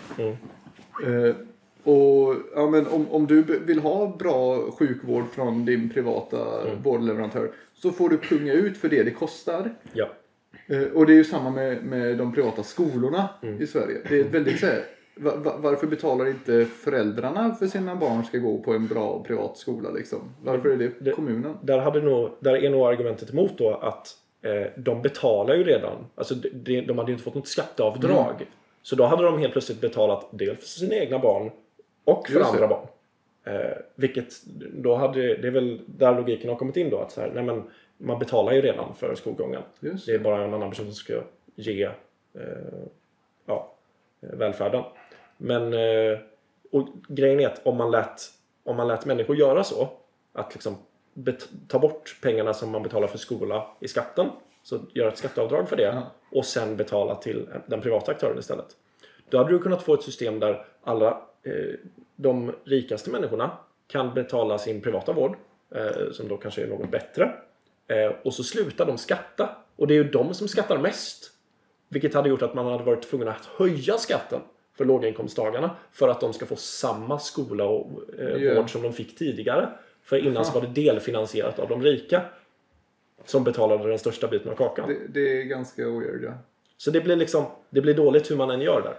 [SPEAKER 3] Och ja, men om du vill ha bra sjukvård från din privata vårdleverantör så får du punga ut för det kostar.
[SPEAKER 1] Ja.
[SPEAKER 3] Och det är ju samma med de privata skolorna i Sverige. Det är väldigt så här, varför betalar inte föräldrarna för sina barn ska gå på en bra privat skola liksom? Varför är det kommunen?
[SPEAKER 1] Där är nog argumentet emot då att de betalar ju redan. Alltså de hade ju inte fått något skatteavdrag. Så då hade de helt plötsligt betalat dels för sina egna barn och för andra barn. Vilket då hade, det är väl där logiken har kommit in då, att så här, nej men man betalar ju redan för skolgången. Det är bara en annan person som ska ge välfärden. Men och grejen är att om man lät människor göra så, att liksom ta bort pengarna som man betalar för skola i skatten, så gör ett skatteavdrag för det och sen betala till den privata aktören istället. Då hade du kunnat få ett system där alla de rikaste människorna kan betala sin privata vård, som då kanske är något bättre, och så slutar de skatta, och det är ju de som skattar mest, vilket hade gjort att man hade varit tvungen att höja skatten för låginkomsttagarna för att de ska få samma skola och vård som de fick tidigare. För innan så var det delfinansierat av de rika som betalade den största biten av kakan.
[SPEAKER 3] Det är ganska weird, ja.
[SPEAKER 1] Så det blir dåligt hur man än gör där.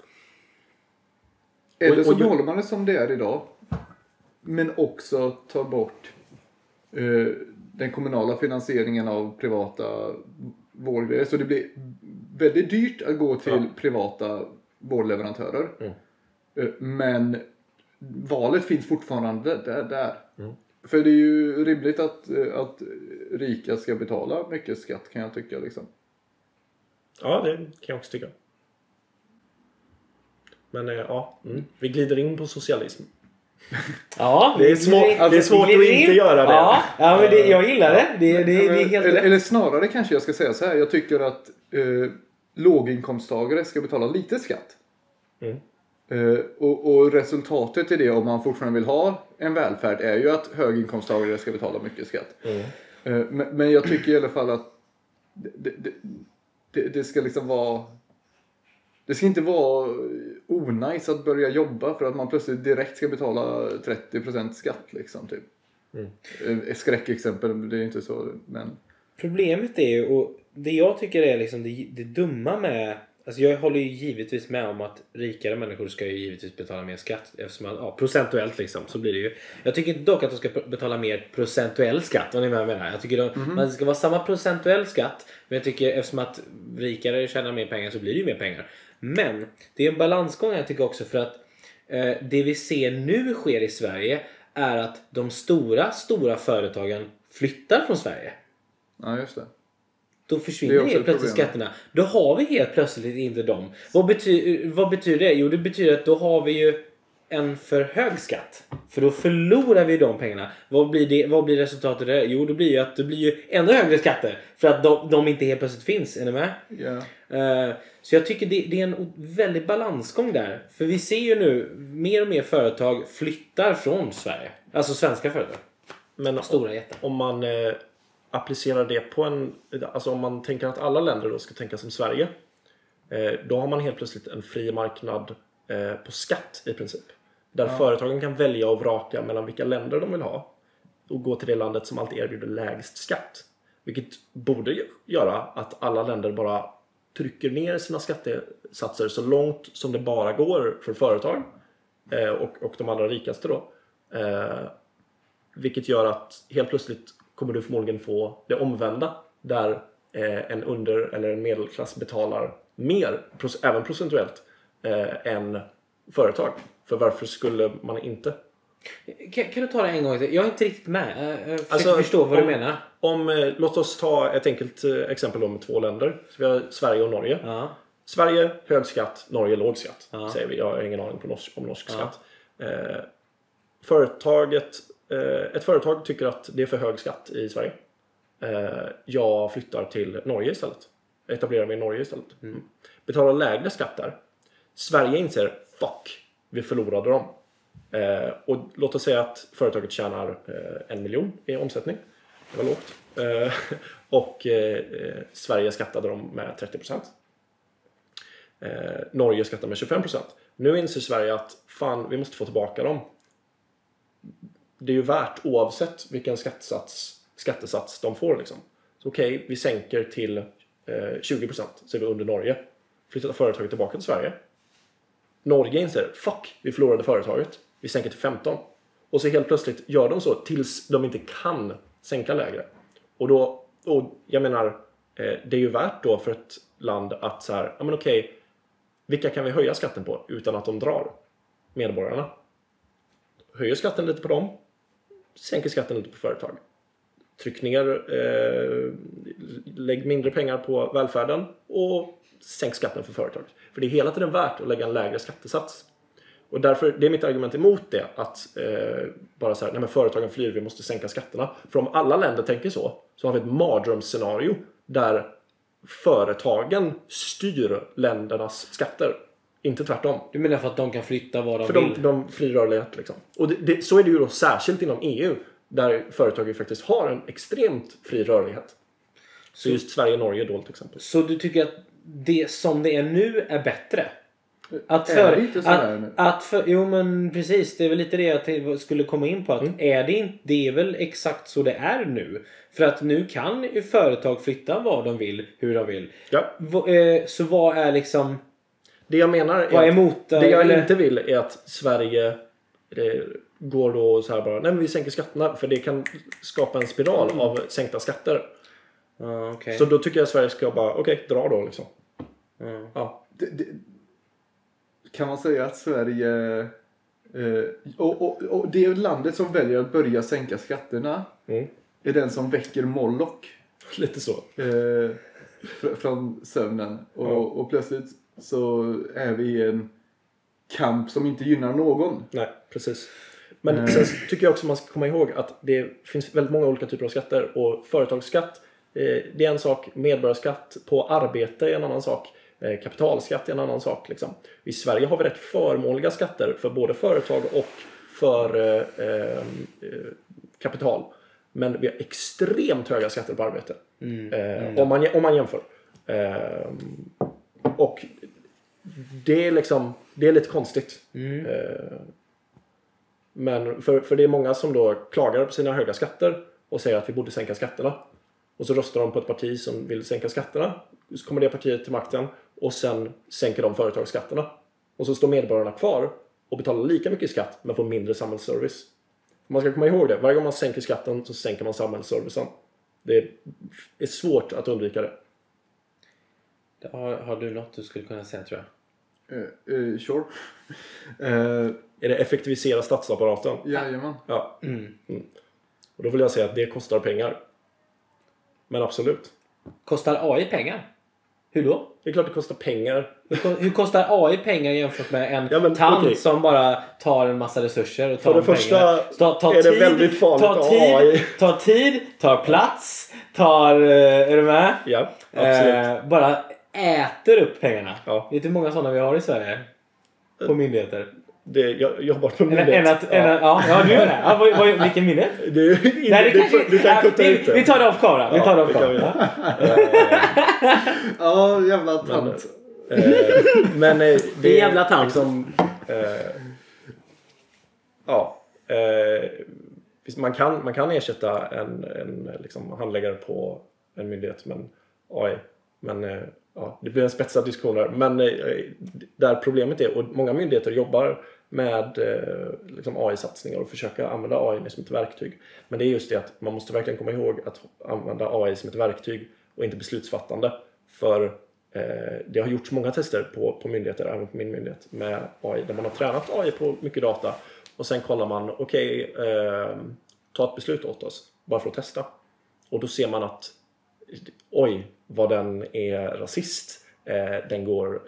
[SPEAKER 3] Eller så behåller man det som det är idag, men också tar bort den kommunala finansieringen av privata vårdgrejer. Så det blir väldigt dyrt att gå till privata vårdleverantörer. Men valet finns fortfarande där. För det är ju rimligt att rika ska betala mycket skatt, kan jag tycka liksom.
[SPEAKER 1] Ja, det kan jag också tycka. Men vi glider in på socialism.
[SPEAKER 2] Ja,
[SPEAKER 1] det är svårt att inte göra det.
[SPEAKER 2] Ja, men jag gillar det. Det är helt rätt.
[SPEAKER 3] Eller snarare kanske jag ska säga så här. Jag tycker att låginkomsttagare ska betala lite skatt. Och resultatet i det, om man fortfarande vill ha en välfärd, är ju att höginkomsttagare ska betala mycket skatt. Men jag tycker i alla fall att det ska liksom vara... Det ska inte vara onajs att börja jobba för att man plötsligt direkt ska betala 30% skatt liksom typ. Skräckexempel, det är inte så, men...
[SPEAKER 2] Problemet är ju, och det jag tycker är liksom det dumma med... Alltså jag håller ju givetvis med om att rikare människor ska ju givetvis betala mer skatt. Eftersom att, procentuellt liksom, så blir det ju... Jag tycker dock att de ska betala mer procentuell skatt, vad ni menar. Jag tycker att det ska vara samma procentuell skatt. Men jag tycker eftersom att rikare tjänar mer pengar så blir det ju mer pengar. Men det är en balansgång jag tycker också, för att det vi ser nu sker i Sverige är att de stora företagen flyttar från Sverige.
[SPEAKER 3] Ja, just det.
[SPEAKER 2] Då försvinner helt plötsligt skatterna. Då har vi helt plötsligt inte dem. Vad betyder det? Jo, det betyder att då har vi ju en för hög skatt. För då förlorar vi de pengarna. Vad blir resultatet där? Jo, det blir ju att det blir ju ännu högre skatter. För att de inte helt plötsligt finns. Är ni med?
[SPEAKER 3] Yeah.
[SPEAKER 2] Så jag tycker det är en väldig balansgång där. För vi ser ju nu mer och mer företag flyttar från Sverige. Alltså svenska företag.
[SPEAKER 1] Men
[SPEAKER 2] stora jättar. Om
[SPEAKER 1] man applicerar det på alltså om man tänker att alla länder då ska tänka som Sverige, då har man helt plötsligt en fri marknad på skatt i princip. Där företagen kan välja och vraka mellan vilka länder de vill ha och gå till det landet som alltid erbjuder lägst skatt. Vilket borde göra att alla länder bara trycker ner sina skattesatser så långt som det bara går för företag och de allra rikaste då. Vilket gör att helt plötsligt kommer du förmodligen få det omvända, där en under- eller en medelklass betalar mer, även procentuellt, än företag. För varför skulle man inte?
[SPEAKER 2] Kan du ta det en gång till? Jag är inte riktigt med. Jag försöker förstå vad du menar.
[SPEAKER 1] Låt oss ta ett enkelt exempel med 2 länder. Så vi har Sverige och Norge. Sverige, hög skatt. Norge, låg skatt. Säger vi. Jag har ingen aning om norsk skatt. Ett företag tycker att det är för hög skatt i Sverige. Jag flyttar till Norge istället. Etablerar mig i Norge istället. Betalar lägre skatt där. Sverige inser, fuck, vi förlorade dem. Och låt oss säga att företaget tjänar 1 miljon i omsättning. Det var lågt. Och Sverige skattade dem med 30%. Norge skattar med 25%. Nu inser Sverige att fan, vi måste få tillbaka dem. Det är ju värt oavsett vilken skattesats de får liksom. Så okej, vi sänker till 20%, så är vi under Norge. Flyttar företaget tillbaka till Sverige. Norge inser, fuck, vi förlorade företaget. Vi sänker till 15. Och så helt plötsligt gör de så tills de inte kan sänka lägre. Och jag menar, det är ju värt då för ett land att så här, ja men okej, vilka kan vi höja skatten på utan att de drar? Medborgarna. Höjer skatten lite på dem, sänker skatten lite på företag. Tryck ner, lägg mindre pengar på välfärden och sänk skatten för företag. För det är hela tiden värt att lägga en lägre skattesats. Och därför, det är mitt argument emot det, att bara så här, nej men företagen flyr, vi måste sänka skatterna. För om alla länder tänker så har vi ett mardrömsscenario där företagen styr ländernas skatter. Inte tvärtom.
[SPEAKER 2] Du menar för att de kan flytta vad de
[SPEAKER 1] för
[SPEAKER 2] vill?
[SPEAKER 1] För de fri rörlighet liksom. Och så är det ju då särskilt inom EU, där företag ju faktiskt har en extremt fri rörlighet. Så just Sverige och Norge då till exempel.
[SPEAKER 2] Så du tycker att det som det är nu är bättre?
[SPEAKER 3] Är det inte så här nu?
[SPEAKER 2] Jo men precis, det är väl lite det jag skulle komma in på. Att det är väl exakt så det är nu. För att nu kan ju företag flytta vad de vill, hur de vill.
[SPEAKER 1] Ja.
[SPEAKER 2] Så vad är liksom...
[SPEAKER 1] Det jag menar är det jag inte vill är att Sverige går då så här bara, nej men vi sänker skatterna, för det kan skapa en spiral av sänkta skatter.
[SPEAKER 2] Okay.
[SPEAKER 1] Så då tycker jag att Sverige ska bara, dra då liksom. Ja.
[SPEAKER 3] Kan man säga att Sverige och det landet som väljer att börja sänka skatterna är den som väcker Moloch
[SPEAKER 1] lite så
[SPEAKER 3] från sömnen och plötsligt så är vi i en kamp som inte gynnar någon.
[SPEAKER 1] Nej, precis. Men sen tycker jag också man ska komma ihåg att det finns väldigt många olika typer av skatter, och företagsskatt det är en sak, medborgarskatt på arbete är en annan sak, kapitalskatt är en annan sak liksom. I Sverige har vi rätt förmånliga skatter för både företag och för kapital, men vi har extremt höga skatter på arbete om man jämför, och det är liksom, det är lite konstigt. Men för det är många som då klagar på sina höga skatter och säger att vi borde sänka skatterna. Och så röstar de på ett parti som vill sänka skatterna. Så kommer det partiet till makten och sen sänker de företagsskatterna. Och så står medborgarna kvar och betalar lika mycket skatt men får mindre samhällsservice. Man ska komma ihåg det. Varje gång man sänker skatten så sänker man samhällsservicen. Det är svårt att undvika det.
[SPEAKER 2] Har du något du skulle kunna säga, tror jag?
[SPEAKER 3] Sure.
[SPEAKER 1] Är det effektivisera statsapparaten?
[SPEAKER 3] Jajamän.
[SPEAKER 1] Ja. Och då vill jag säga att det kostar pengar. Men absolut.
[SPEAKER 2] Kostar AI pengar? Hur då?
[SPEAKER 1] Det är klart det kostar pengar.
[SPEAKER 2] Hur kostar AI pengar jämfört med en tant som bara tar en massa resurser och tar
[SPEAKER 1] för det första är det väldigt farligt att AI.
[SPEAKER 2] Tar tid, tar plats, är du med?
[SPEAKER 1] Ja, absolut.
[SPEAKER 2] Bara äter upp pengarna.
[SPEAKER 1] Ja.
[SPEAKER 2] Det är inte många sådana vi har i Sverige. På myndigheter.
[SPEAKER 1] Jag jobbar på myndighet.
[SPEAKER 2] Ja, du gör det. Vilken myndighet?
[SPEAKER 1] Du kan kutta ut det.
[SPEAKER 2] Vi tar det off kamera.
[SPEAKER 3] Ja, jävla tant.
[SPEAKER 1] Men det
[SPEAKER 2] är jävla tant som...
[SPEAKER 1] Man kan ersätta en liksom handläggare på en myndighet, men AI. Men det blir en spetsad diskussion där. Men där problemet är, och många myndigheter jobbar med liksom AI-satsningar och försöka använda AI som ett verktyg. Men det är just det att man måste verkligen komma ihåg att använda AI som ett verktyg och inte beslutsfattande. För det har gjorts många tester på myndigheter, även på min myndighet, med AI, där man har tränat AI på mycket data. Och sen kollar man, ta ett beslut åt oss, bara för att testa. Och då ser man att vad den är rasist. Den går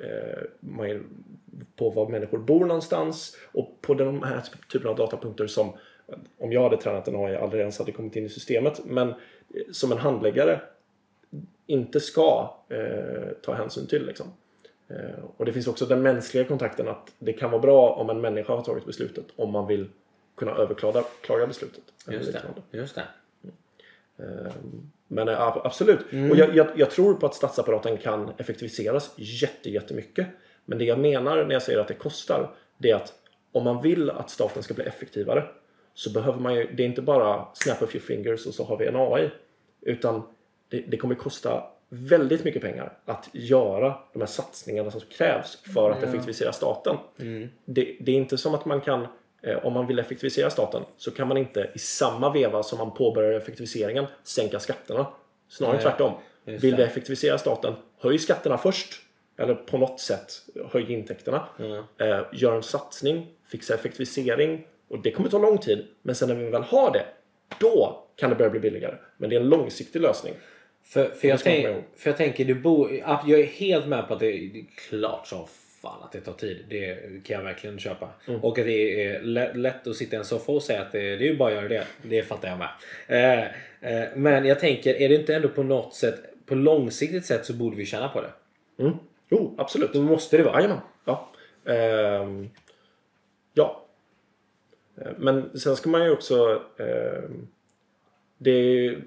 [SPEAKER 1] på var människor bor någonstans. Och på de här typen av datapunkter som, om jag hade tränat en AI, aldrig ens hade kommit in i systemet. Men som en handläggare inte ska ta hänsyn till liksom. Och det finns också den mänskliga kontakten, att det kan vara bra om en människa har tagit beslutet, om man vill kunna överklaga beslutet.
[SPEAKER 2] Just det.
[SPEAKER 1] Men absolut. Och jag tror på att statsapparaten kan effektiviseras jättemycket. Men det jag menar när jag säger att det kostar, det är att om man vill att staten ska bli effektivare, så behöver man ju, det är inte bara snap of your fingers och så har vi en AI, utan det kommer kosta väldigt mycket pengar att göra de här satsningarna som krävs för att effektivisera staten. Det är inte som att man kan, om man vill effektivisera staten, så kan man inte i samma veva som man påbörjar effektiviseringen sänka skatterna. Snarare tvärtom. Vill vi effektivisera staten, höj skatterna först eller på något sätt höja intäkterna. Gör en satsning, fixa effektivisering, och det kommer ta lång tid. Men sen när vi väl har det, då kan det börja bli billigare. Men det är en långsiktig lösning.
[SPEAKER 2] För jag tänker, jag är helt med på att det är klart som fan att det tar tid. Det kan jag verkligen köpa. Och att det är lätt att sitta i en soffa och säga att det är ju bara att göra det. Det fattar jag med. Men jag tänker, är det inte ändå på något sätt, på långsiktigt sätt så borde vi tjäna på det?
[SPEAKER 1] Jo, absolut.
[SPEAKER 2] Då måste det vara.
[SPEAKER 1] Jajamän. Ja. Ja. Men sen ska man ju också... det är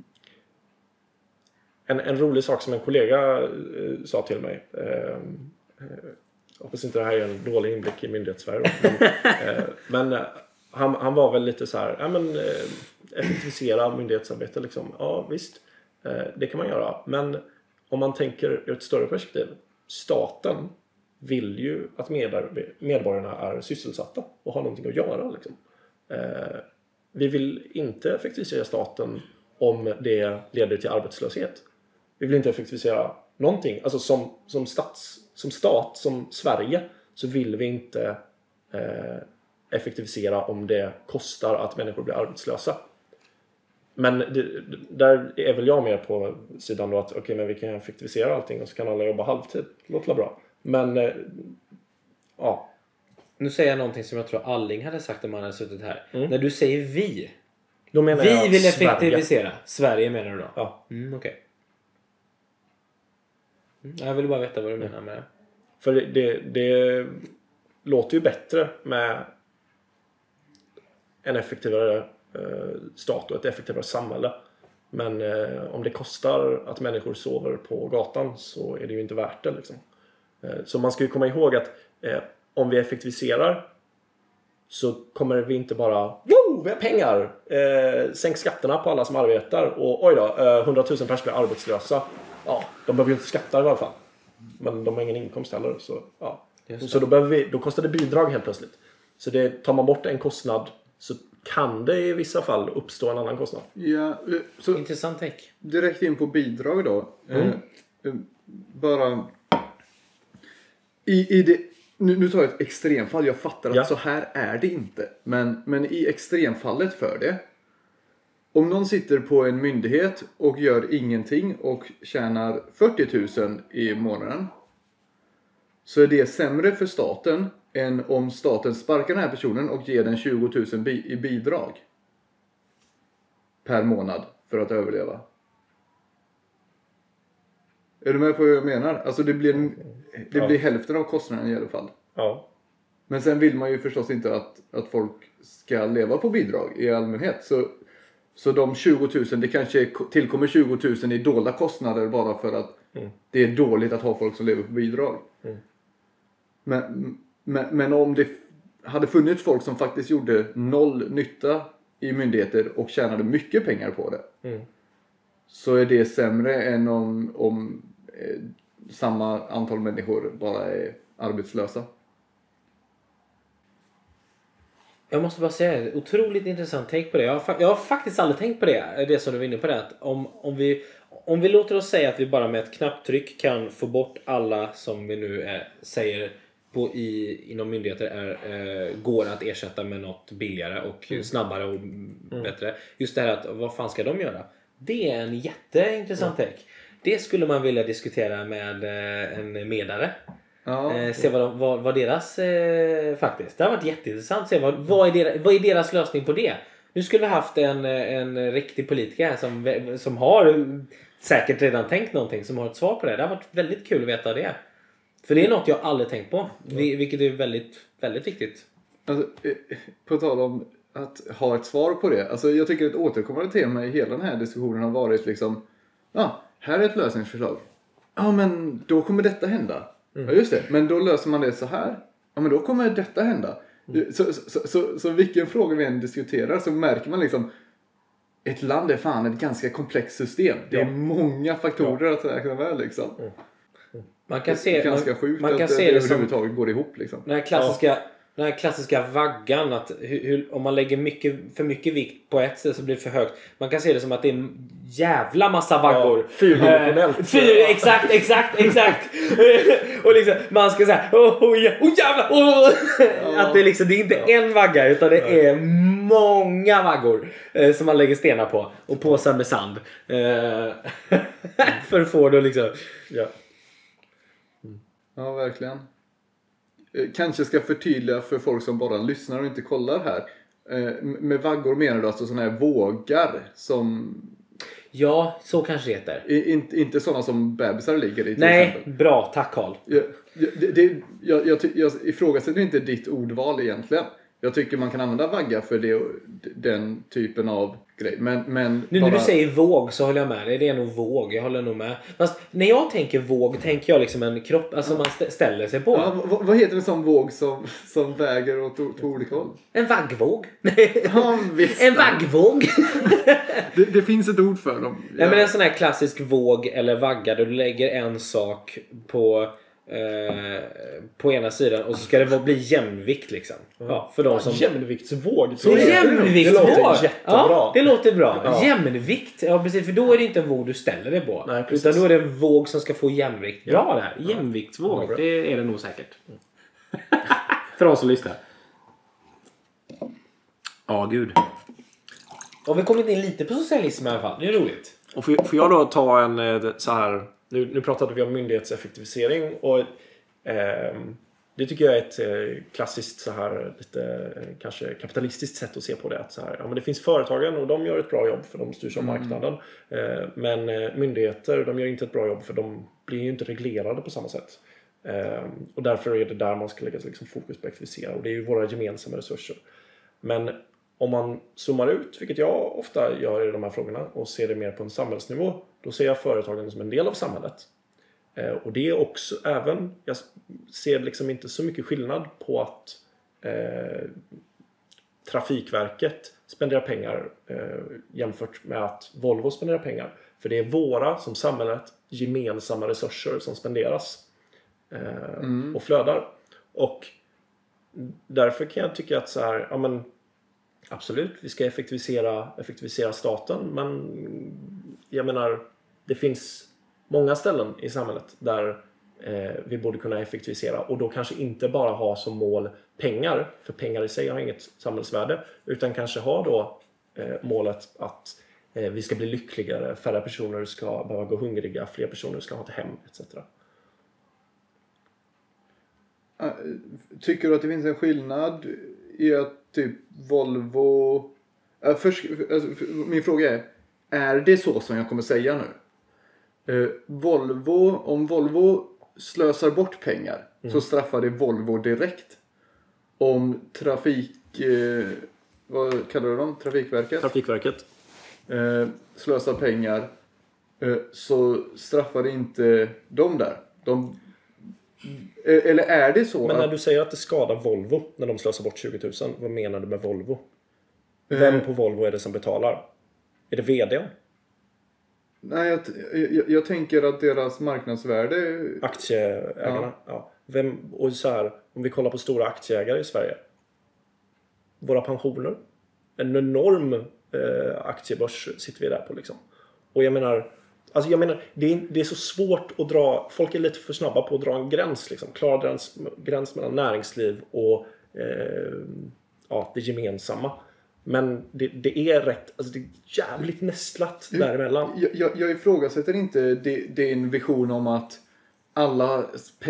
[SPEAKER 1] en rolig sak som en kollega sa till mig. Jag hoppas inte det här är en dålig inblick i myndighetssfären. Men han var väl lite så här... effektivisera myndighetsarbete liksom. Ja, visst. Det kan man göra. Men om man tänker ur ett större perspektiv. Staten vill ju att medborgarna är sysselsatta och har någonting att göra. Liksom. Vi vill inte effektivisera staten om det leder till arbetslöshet. Vi vill inte effektivisera någonting. Alltså som stat, som Sverige, så vill vi inte effektivisera om det kostar att människor blir arbetslösa. Men där är väl jag mer på sidan då att men vi kan effektivisera allting och så kan alla jobba halvtid. Det låter bra. Men ja.
[SPEAKER 2] Nu säger jag någonting som jag tror Alling hade sagt om han hade suttit här. När du säger vi,
[SPEAKER 1] då menar
[SPEAKER 2] vi vill effektivisera. Sverige menar du då?
[SPEAKER 1] Ja.
[SPEAKER 2] Okej. Jag vill bara veta vad du menar med det.
[SPEAKER 1] För det låter ju bättre med en effektivare stat och ett effektivare samhälle. Men om det kostar att människor sover på gatan så är det ju inte värt det. Liksom. Så man ska ju komma ihåg att om vi effektiviserar så kommer vi inte bara vi har pengar! Sänk skatterna på alla som arbetar och oj då, 100 000 personer blir arbetslösa. Ja, de behöver ju inte skatta i alla fall. Men de har ingen inkomst heller. Så, ja. Så då kostar det bidrag helt plötsligt. Så tar man bort en kostnad så kan det i vissa fall uppstå en annan kostnad.
[SPEAKER 3] Ja, så
[SPEAKER 2] intressant tänk.
[SPEAKER 3] Direkt in på bidrag då. Bara i det, nu tar jag ett extremfall. Jag fattar att så här är det inte. Men i extremfallet för det. Om någon sitter på en myndighet och gör ingenting och tjänar 40 000 i månaden, så är det sämre för staten än om staten sparkar den här personen och ger den 20 000 i bidrag per månad för att överleva. Är du med på vad jag menar? Alltså det blir hälften av kostnaden i alla fall.
[SPEAKER 1] Ja.
[SPEAKER 3] Men sen vill man ju förstås inte att folk ska leva på bidrag i allmänhet. Så de 20 000, det kanske tillkommer 20 000 i dolda kostnader bara för att det är dåligt att ha folk som lever på bidrag. Men om det hade funnits folk som faktiskt gjorde noll nytta i myndigheter och tjänade mycket pengar på det. Så är det sämre än om samma antal människor bara är arbetslösa.
[SPEAKER 2] Jag måste bara säga, otroligt intressant take på det. Jag har faktiskt aldrig tänkt på det som du var inne på det. Att om vi låter oss säga att vi bara med ett knapptryck kan få bort alla som vi nu säger inom myndigheter går att ersätta med något billigare och snabbare och bättre. Just det här att vad fan ska de göra? Det är en jätteintressant take. Det skulle man vilja diskutera med en medare. Se vad deras faktiskt. Det har varit jätteintressant. Se vad är deras lösning på det. Nu skulle vi haft en riktig politiker här som har säkert redan tänkt någonting, som har ett svar på det. Det har varit väldigt kul att veta det. För det är något jag aldrig tänkt på. Vilket är väldigt, väldigt viktigt.
[SPEAKER 3] Alltså, på tal om att ha ett svar på det. Alltså, jag tycker ett återkommande tema i hela den här diskussionen har varit liksom, här är ett lösningsförslag. Ja, men då kommer detta hända. Ja, just det. Men då löser man det så här. Ja, men då kommer detta hända. Så vilken fråga vi än diskuterar så märker man liksom, ett land är fan ett ganska komplext system. Det är många faktorer att räkna med liksom.
[SPEAKER 2] Man kan se,
[SPEAKER 3] ganska sjukt
[SPEAKER 2] man kan
[SPEAKER 3] att
[SPEAKER 2] se
[SPEAKER 3] det
[SPEAKER 2] det som
[SPEAKER 3] överhuvudtaget går ihop liksom.
[SPEAKER 2] Den här klassiska Den här klassiska vaggan, att om man lägger för mycket vikt på ett ställe så blir det för högt. Man kan se det som att det är en jävla massa vaggor.
[SPEAKER 1] Fyrdimensionellt.
[SPEAKER 2] Exakt. Och liksom, man ska säga jävlar. Att det liksom, det är inte en vagga utan det är många vaggor som man lägger stenar på. Och påsar med sand. För att få det liksom.
[SPEAKER 3] Ja, verkligen. Kanske ska förtydliga för folk som bara lyssnar och inte kollar här. Med vaggor menar du alltså sådana här vågar som...
[SPEAKER 2] Ja, så kanske det heter.
[SPEAKER 3] Inte sådana som bebisar ligger i till
[SPEAKER 2] Nej,
[SPEAKER 3] exempel.
[SPEAKER 2] bra. Tack Carl.
[SPEAKER 3] Jag ifrågasätter inte ditt ordval egentligen. Jag tycker man kan använda vagga för den typen av grej. Men
[SPEAKER 2] nu när du säger våg så håller jag med dig. Det är nog våg. Jag håller nog med. Fast när jag tänker våg tänker jag liksom en kropp. Alltså man ställer sig på.
[SPEAKER 3] Ja, vad heter det som våg som väger åt två olika håll?
[SPEAKER 2] En vaggvåg.
[SPEAKER 3] Ja, visst.
[SPEAKER 2] En vaggvåg.
[SPEAKER 3] det finns ett ord för dem.
[SPEAKER 2] Ja, men en sån här klassisk våg eller vagga. Där du lägger en sak på ena sidan och så ska det bli jämvikt liksom. Ja, för de som
[SPEAKER 1] jämviktsvåg.
[SPEAKER 2] Så jämviktsvåg.
[SPEAKER 1] Det låter jättebra.
[SPEAKER 2] Ja, det låter bra.
[SPEAKER 1] Ja.
[SPEAKER 2] Jämvikt. Ja, precis, för då är det inte en våg du ställer dig på.
[SPEAKER 1] Nej, precis.
[SPEAKER 2] Utan då är det en våg som ska få jämvikt. Bra där. Jämviktsvåg.
[SPEAKER 1] Ja,
[SPEAKER 2] det är det nog säkert. För oss som lyssnar. Ja, gud. Och vi kommit in lite på socialism i alla fall. Det är roligt.
[SPEAKER 1] Och får jag då ta en så här... Nu pratade vi om myndighetseffektivisering och det tycker jag är ett klassiskt så här lite kanske kapitalistiskt sätt att se på det. Att så här, ja, men det finns företagen och de gör ett bra jobb för de styrs av marknaden. Men myndigheter, de gör inte ett bra jobb för de blir ju inte reglerade på samma sätt. Och därför är det där man ska lägga liksom fokus på att effektivisera. Och det är ju våra gemensamma resurser. Men om man zoomar ut, vilket jag ofta gör i de här frågorna och ser det mer på en samhällsnivå, då ser jag företagen som en del av samhället. Och det är också även, jag ser liksom inte så mycket skillnad på att Trafikverket spenderar pengar jämfört med att Volvo spenderar pengar. För det är våra som samhället gemensamma resurser som spenderas och flödar. Och därför kan jag tycka att så här, ja men absolut, vi ska effektivisera staten, men jag menar, det finns många ställen i samhället där vi borde kunna effektivisera och då kanske inte bara ha som mål pengar, för pengar i sig har inget samhällsvärde, utan kanske ha då målet att vi ska bli lyckligare, färre personer ska behöva gå hungriga, fler personer ska ha ett hem, etc.
[SPEAKER 3] Tycker du att det finns en skillnad i att typ Volvo... min fråga är det så som jag kommer säga nu? Om Volvo slösar bort pengar så straffar det Volvo direkt. Om vad kallar du dem? Trafikverket slösar pengar så straffar det inte dem där. Eller är det så?
[SPEAKER 1] Men när du säger att det skadar Volvo när de slösar bort 20 000, vad menar du med Volvo? Vem på Volvo är det som betalar? Är det vd?
[SPEAKER 3] Nej, jag tänker att deras marknadsvärde...
[SPEAKER 1] Aktieägarna. Ja. Och så här, om vi kollar på stora aktieägare i Sverige. Våra pensioner. En enorm aktiebörs sitter vi där på liksom. Och jag menar, det är så svårt att dra... Folk är lite för snabba på att dra en gräns. Liksom. Klara gräns mellan näringsliv och det gemensamma. Men det är rätt, alltså det är jävligt nästlat däremellan.
[SPEAKER 3] Jag ifrågasätter inte din vision om att alla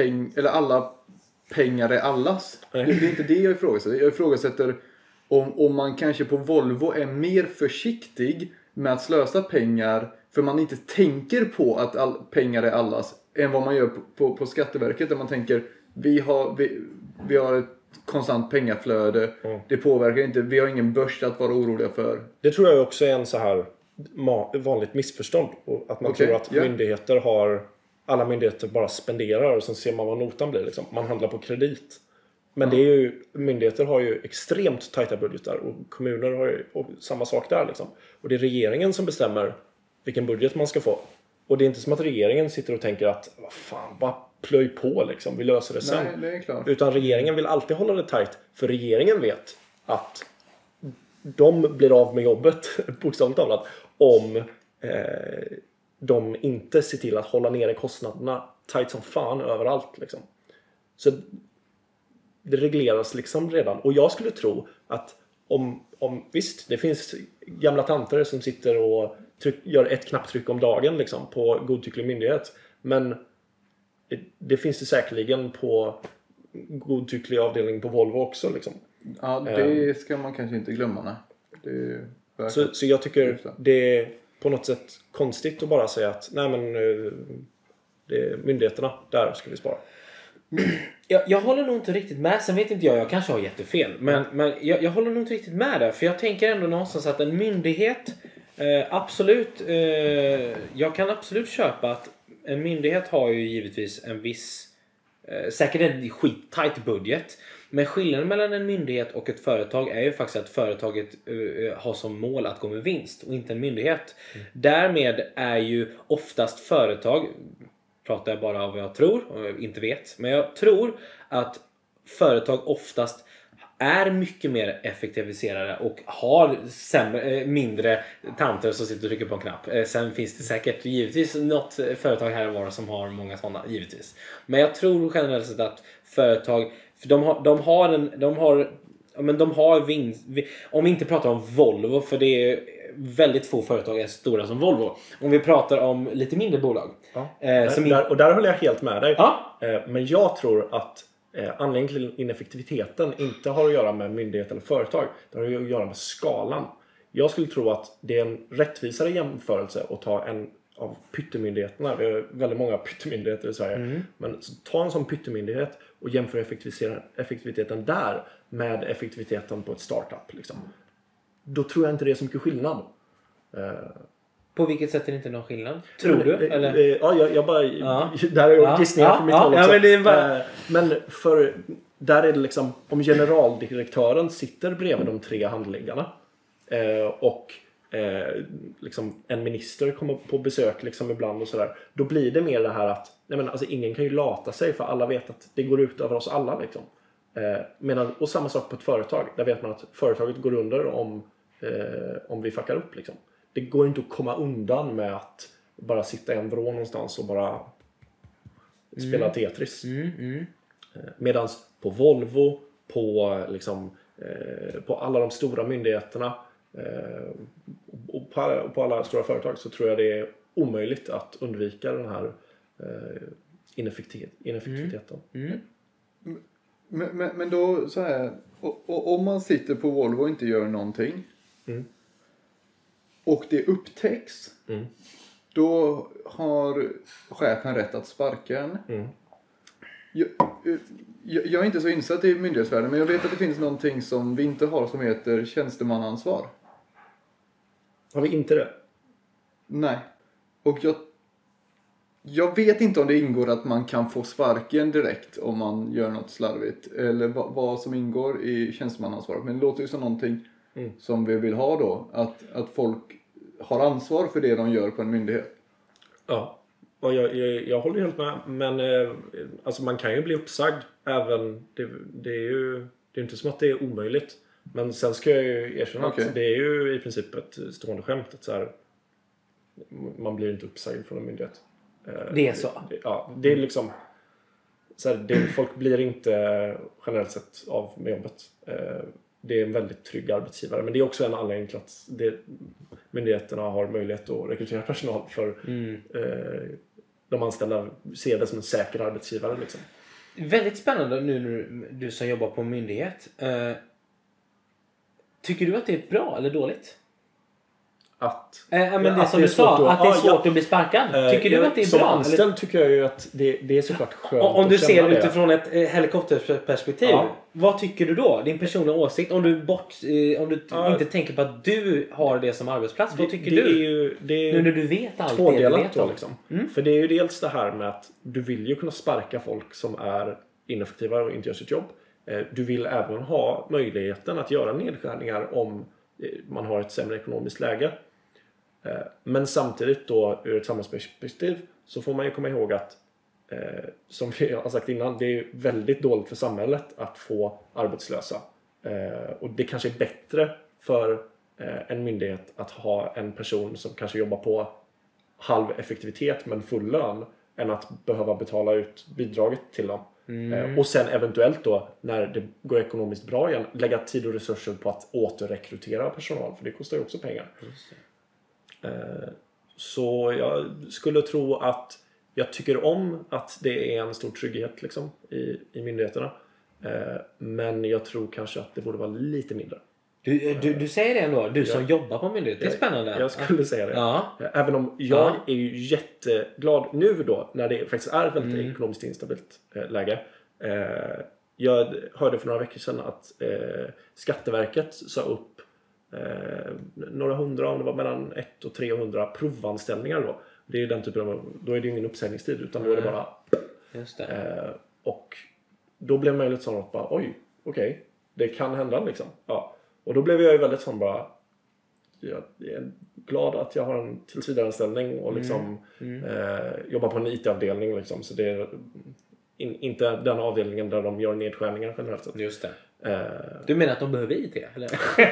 [SPEAKER 3] pengar är allas.
[SPEAKER 1] Nej.
[SPEAKER 3] Det är inte det jag ifrågasätter. Jag ifrågasätter om man kanske på Volvo är mer försiktig med att slösa pengar för man inte tänker på att pengar är allas än vad man gör på Skatteverket där man tänker vi har ett konstant pengaflöde. Det påverkar inte. Vi har ingen börs att vara oroliga för.
[SPEAKER 1] Det tror jag också är en så här vanligt missförstånd. Att man tror att alla myndigheter bara spenderar och sen ser man vad notan blir. Liksom. Man handlar på kredit. Men det är ju, myndigheter har ju extremt tajta budgetar och kommuner har ju samma sak där. Liksom. Och det är regeringen som bestämmer vilken budget man ska få. Och det är inte som att regeringen sitter och tänker att vad fan, bara plöj på liksom, vi löser det sen.
[SPEAKER 3] Nej, det är klart.
[SPEAKER 1] Utan regeringen vill alltid hålla det tajt. För regeringen vet att de blir av med jobbet, bokstavligt talat, om de inte ser till att hålla nere kostnaderna tajt som fan överallt. Liksom. Så det regleras liksom redan. Och jag skulle tro att om visst, det finns gamla tanter som sitter och gör ett knapptryck om dagen liksom, på godtycklig myndighet. Men det finns det säkerligen på godtycklig avdelning på Volvo också. Liksom.
[SPEAKER 3] Ja, det ska man kanske inte glömma. Nej. Det
[SPEAKER 1] så jag tycker det är på något sätt konstigt att bara säga att nej men det är myndigheterna, där ska vi spara.
[SPEAKER 2] Jag håller nog inte riktigt med. Sen vet inte jag kanske har jättefel. Men jag håller nog inte riktigt med där. För jag tänker ändå någonstans att en myndighet absolut, jag kan absolut köpa att en myndighet har ju givetvis en viss säkert en skittajt budget. Men skillnaden mellan en myndighet och ett företag är ju faktiskt att företaget har som mål att gå med vinst och inte en myndighet. Därmed är ju oftast företag, pratar jag bara av vad jag tror och inte vet, men jag tror att företag oftast är mycket mer effektiviserade och har mindre tanter som sitter och trycker på en knapp. Sen finns det säkert givetvis något företag här och var som har många sådana, givetvis. Men jag tror generellt sett att företag, för de har vinst. Om vi inte pratar om Volvo, för det är väldigt få företag är stora som Volvo. Om vi pratar om lite mindre bolag.
[SPEAKER 1] Ja. Och där håller jag helt med dig.
[SPEAKER 2] Ja.
[SPEAKER 1] Men jag tror att anledningen till ineffektiviteten inte har att göra med myndighet eller företag. Det har att göra med skalan. Jag skulle tro att det är en rättvisare jämförelse att ta en av pyttemyndigheterna. Vi har väldigt många pyttemyndigheter i Sverige. Men så ta en sån pyttemyndighet och jämför effektiviteten där med effektiviteten på ett startup. Liksom. Då tror jag inte det är så mycket skillnad.
[SPEAKER 2] På vilket sätt är det inte någon skillnad? Tror du? Eller?
[SPEAKER 1] Ja, jag bara... Ja. Där är jag gissningar från mitt håll också.
[SPEAKER 2] Men, det är bara...
[SPEAKER 1] men för... Där är det liksom... Om generaldirektören sitter bredvid de 3 handläggarna och liksom en minister kommer på besök liksom ibland och sådär. Då blir det mer det här att nej men, alltså, ingen kan ju lata sig, för alla vet att det går ut över oss alla. Liksom. Och samma sak på ett företag. Där vet man att företaget går under om vi fuckar upp. Liksom. Det går inte att komma undan med att bara sitta i en vrå någonstans och bara spela Tetris. Medan på Volvo, på alla de stora myndigheterna och på alla stora företag, så tror jag det är omöjligt att undvika den här ineffektiviteten.
[SPEAKER 3] Men då så här, om man sitter på Volvo och inte gör någonting och det upptäcks, då har chefen rätt att sparka en. Jag är inte så insatt i myndighetsvärlden, men jag vet att det finns någonting som vi inte har som heter tjänstemannaansvar.
[SPEAKER 1] Har vi inte det?
[SPEAKER 3] Nej. Och jag vet inte om det ingår att man kan få sparken direkt om man gör något slarvigt. Eller vad som ingår i tjänstemannaansvaret. Men det låter ju som någonting som vi vill ha då. Att folk har ansvar för det de gör på en myndighet.
[SPEAKER 1] Ja, och jag håller helt med. Men alltså man kan ju bli uppsagd. Även, det är ju inte som att det är omöjligt. Men sen ska jag ju erkänna att det är ju i princip ett stående skämt. Att så här, man blir inte uppsagd från en myndighet.
[SPEAKER 2] Det är så?
[SPEAKER 1] Ja, det är liksom... Så här, folk blir inte generellt sett av med jobbet. Det är en väldigt trygg arbetsgivare. Men det är också en anledning till att myndigheterna har möjlighet att rekrytera personal. För de anställda ser det som en säker arbetsgivare. Liksom.
[SPEAKER 2] Väldigt spännande nu när du som jobbar på en myndighet. Tycker du att det är bra eller dåligt? Men det som du sa, att det är svårt att bli sparkad. Tycker du att det är
[SPEAKER 1] som
[SPEAKER 2] bra?
[SPEAKER 1] Som anställd tycker jag ju att det är såklart skönt.
[SPEAKER 2] Om du
[SPEAKER 1] att
[SPEAKER 2] ser
[SPEAKER 1] det
[SPEAKER 2] utifrån ett helikopterperspektiv, vad tycker du då? Din personliga åsikt, om du inte tänker på att du har det som arbetsplats, vad tycker du? Nu när du vet allt det du vet om.
[SPEAKER 1] Liksom. För det är ju dels det här med att du vill ju kunna sparka folk som är ineffektiva och inte gör sitt jobb. Du vill även ha möjligheten att göra nedskärningar om man har ett sämre ekonomiskt läge. Men samtidigt då ur ett samhällsperspektiv så får man ju komma ihåg att som vi har sagt innan, det är väldigt dåligt för samhället att få arbetslösa. Och det kanske är bättre för en myndighet att ha en person som kanske jobbar på halv effektivitet men full lön än att behöva betala ut bidraget till dem. Och sen eventuellt då när det går ekonomiskt bra igen lägga tid och resurser på att återrekrytera personal, för det kostar ju också pengar. Så jag skulle tro att jag tycker om att det är en stor trygghet liksom, i myndigheterna. Men jag tror kanske att det borde vara lite mindre.
[SPEAKER 2] Du säger det ändå, du som jobbar på myndighet. Det är spännande.
[SPEAKER 1] Jag skulle säga det.
[SPEAKER 2] Ja.
[SPEAKER 1] Även om jag är ju jätteglad nu då när det faktiskt är ett väldigt ekonomiskt instabilt läge. Jag hörde för några veckor sedan att Skatteverket sa upp några hundra, om det var mellan 100 och 300 provanställningar då. Det är den typen av, då är det ingen uppsägningstid utan då är det bara
[SPEAKER 2] Just det.
[SPEAKER 1] och då blev man ju lite sån att bara okej, det kan hända liksom. Ja. Och då blev jag ju väldigt sån bara jag är glad att jag har en tillsvidareanställning och liksom jobbar på en IT-avdelning liksom, så det är inte den avdelningen där de gör nedskärningar generellt sett.
[SPEAKER 2] Just det. Du menar att de behöver IT eller?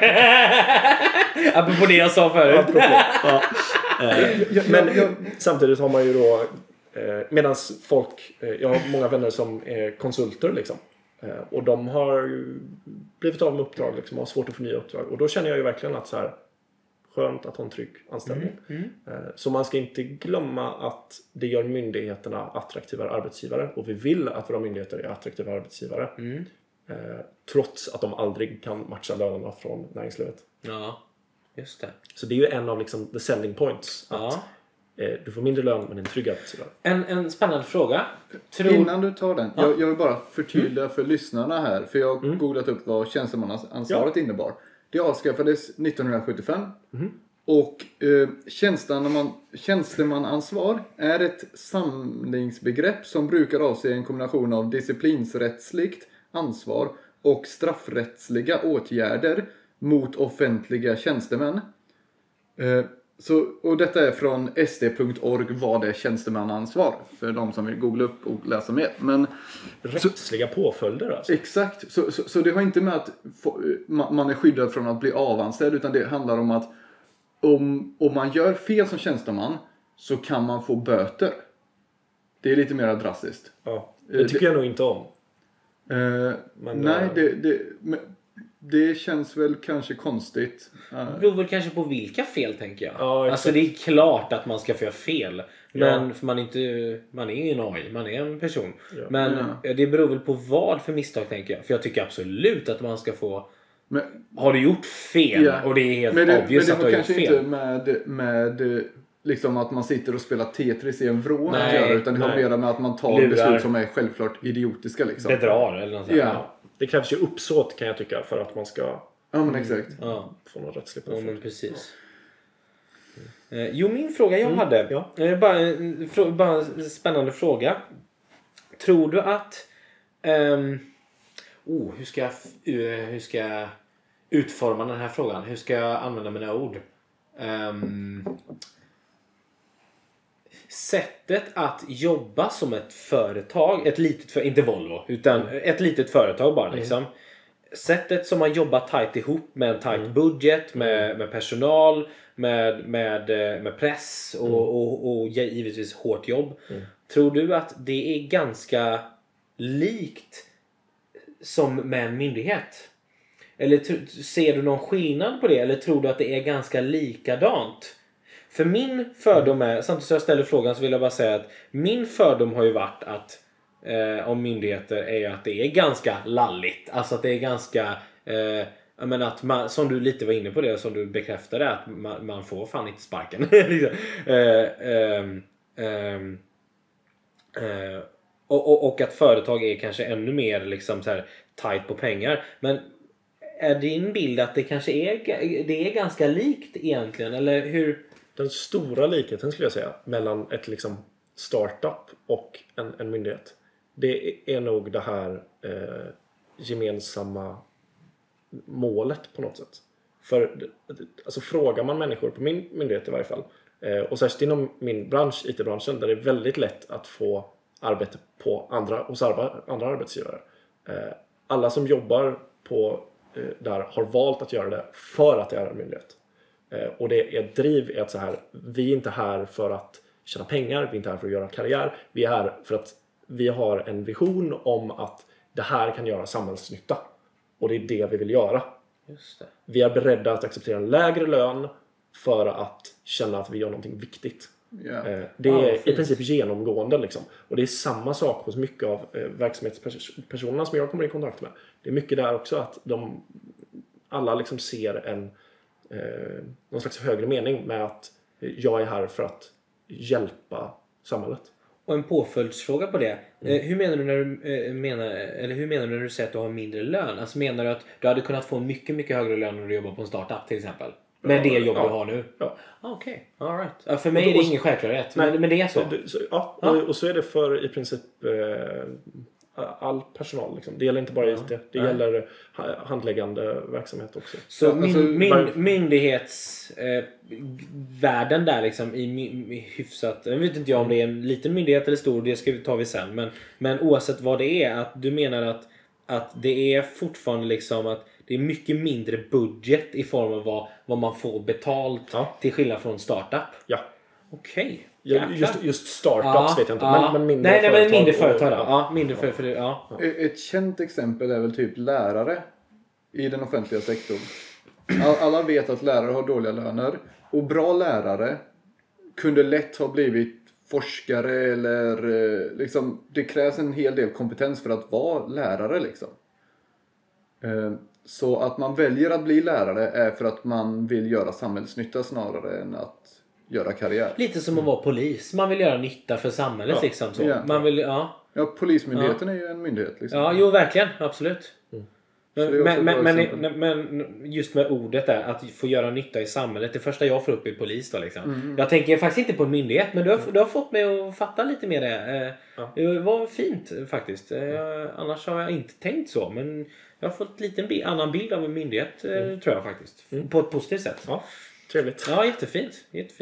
[SPEAKER 2] Apropå det jag sa förut.
[SPEAKER 1] Ja. Men samtidigt har man ju då medan folk, jag har många vänner som är konsulter liksom, och de har ju blivit av med uppdrag liksom, och har svårt att få nya uppdrag, och då känner jag ju verkligen att så här, skönt att ha en trygg anställning. Så man ska inte glömma att det gör myndigheterna attraktivare arbetsgivare, och vi vill att våra myndigheter är attraktiva arbetsgivare trots att de aldrig kan matcha lönerna från näringslivet.
[SPEAKER 2] Ja, just det.
[SPEAKER 1] Så det är ju en av liksom the selling points att du får mindre lön men en trygg arbetsgivare.
[SPEAKER 2] En spännande fråga.
[SPEAKER 3] Innan du tar den, jag vill bara förtydliga för lyssnarna här, för jag har googlat upp vad tjänstemannaansvaret innebar. Det avskaffades 1975 och tjänstemannaansvar är ett samlingsbegrepp som brukar avse en kombination av disciplinsrättsligt ansvar och straffrättsliga åtgärder mot offentliga tjänstemän. Och detta är från sd.org, vad är tjänstemannaansvar, för de som vill googla upp och läsa mer. Men
[SPEAKER 1] rättsliga påföljder alltså.
[SPEAKER 3] Exakt, så det har inte med att man är skyddad från att bli avanställd, utan det handlar om att om man gör fel som tjänsteman så kan man få böter. Det är lite mer drastiskt.
[SPEAKER 1] Ja, det tycker jag nog inte om.
[SPEAKER 3] Nej, det känns väl kanske konstigt.
[SPEAKER 2] Det beror väl kanske på vilka fel, tänker jag.
[SPEAKER 1] Ja,
[SPEAKER 2] alltså det är klart att man ska få göra fel. Men för man är ingen AI, man är en person. Ja. Men det beror väl på vad för misstag, tänker jag. För jag tycker absolut att man ska få... Men, har du gjort fel och det är helt obvious att du har gjort fel.
[SPEAKER 3] Men det har kanske inte med liksom att man sitter och spelar Tetris i en vrå att göra, utan det har mer med att man tar beslut som är självklart idiotiska liksom.
[SPEAKER 2] Bedrar eller något sånt.
[SPEAKER 1] Ja. Det krävs ju uppsåt, kan jag tycka, för att man ska
[SPEAKER 3] men exakt.
[SPEAKER 1] få något rättsligt påföljd.
[SPEAKER 2] Men precis. Jo, min fråga jag hade bara en spännande fråga. Tror du att hur ska jag utforma den här frågan? Hur ska jag använda mina ord? Sättet att jobba som ett företag, ett litet inte Volvo, utan ett litet företag bara liksom. Sättet som man jobbar tajt ihop med en tajt budget, med personal, med press och givetvis hårt jobb. Tror du att det är ganska likt som med en myndighet? Eller ser du någon skillnad på det? Eller tror du att det är ganska likadant? För min fördom är, samtidigt som jag ställer frågan så vill jag bara säga att min fördom har ju varit att om myndigheter är att det är ganska lalligt. Alltså att det är ganska jag menar att man, som du lite var inne på det, som du bekräftade, att man får fan inte sparken. Och att företag är kanske ännu mer liksom så här tight på pengar. Men är din bild att det kanske är ganska likt egentligen, eller hur?
[SPEAKER 1] Den stora likheten skulle jag säga mellan ett liksom startup och en myndighet, det är nog det här gemensamma målet på något sätt. För alltså, frågar man människor på min myndighet i varje fall, och särskilt inom min bransch, IT-branschen, där det är väldigt lätt att få arbete på hos andra arbetsgivare. Alla som jobbar på där har valt att göra det för att det är en myndighet. Och det är driv är att så här, vi är inte här för att tjäna pengar, vi är inte här för att göra karriär. Vi är här för att vi har en vision om att det här kan göra samhällsnytta. Och det är det vi vill göra.
[SPEAKER 2] Just det.
[SPEAKER 1] Vi är beredda att acceptera en lägre lön för att känna att vi gör någonting viktigt.
[SPEAKER 3] Yeah.
[SPEAKER 1] Det är i princip genomgående liksom. Och det är samma sak hos mycket av verksamhetspersonerna som jag kommer i kontakt med. Det är mycket där också att alla liksom ser någon slags högre mening med att jag är här för att hjälpa samhället.
[SPEAKER 2] Och en påföljdsfråga på det. Hur menar du när du säger att du har mindre lön? Alltså menar du att du hade kunnat få en mycket, mycket högre lön när du jobbar på en startup till exempel? Med det jobb du har nu?
[SPEAKER 1] Ja.
[SPEAKER 2] Okej, all right. För mig är det ingen självklarhet. Men det är så.
[SPEAKER 1] Och så är det för i princip all personal. Liksom. Det gäller inte bara IT. Det gäller handläggande verksamhet också.
[SPEAKER 2] Så myndighetsvärlden där liksom i hyfsat... Jag vet inte om det är en liten myndighet eller stor, det tar vi sen. Men oavsett vad det är, att du menar att det är fortfarande liksom att det är mycket mindre budget i form av vad man får betalt till skillnad från startup.
[SPEAKER 1] Ja.
[SPEAKER 2] Okej.
[SPEAKER 1] Just startups vet jag inte. Men
[SPEAKER 2] mindre företag. Mindre företag.
[SPEAKER 3] Ett känt exempel är väl typ lärare i den offentliga sektorn. Alla vet att lärare har dåliga löner. Och bra lärare kunde lätt ha blivit forskare eller liksom, det krävs en hel del kompetens för att vara lärare liksom. Så att man väljer att bli lärare är för att man vill göra samhällsnytta snarare än att göra karriär.
[SPEAKER 2] Lite som att vara polis. Man vill göra nytta för samhället liksom så.
[SPEAKER 3] Yeah.
[SPEAKER 2] Man vill,
[SPEAKER 3] Ja, polismyndigheten är ju en myndighet liksom.
[SPEAKER 2] Ja, jo verkligen, absolut.
[SPEAKER 3] Men
[SPEAKER 2] just med ordet där, att få göra nytta i samhället. Det första jag får upp är polis då liksom. Jag tänker faktiskt inte på en myndighet, men du har fått mig att fatta lite mer det. Det var fint faktiskt. Annars har jag inte tänkt så, men jag har fått lite annan bild av en myndighet tror jag faktiskt. På ett positivt sätt.
[SPEAKER 1] Ja, trevligt.
[SPEAKER 2] Ja, jättefint.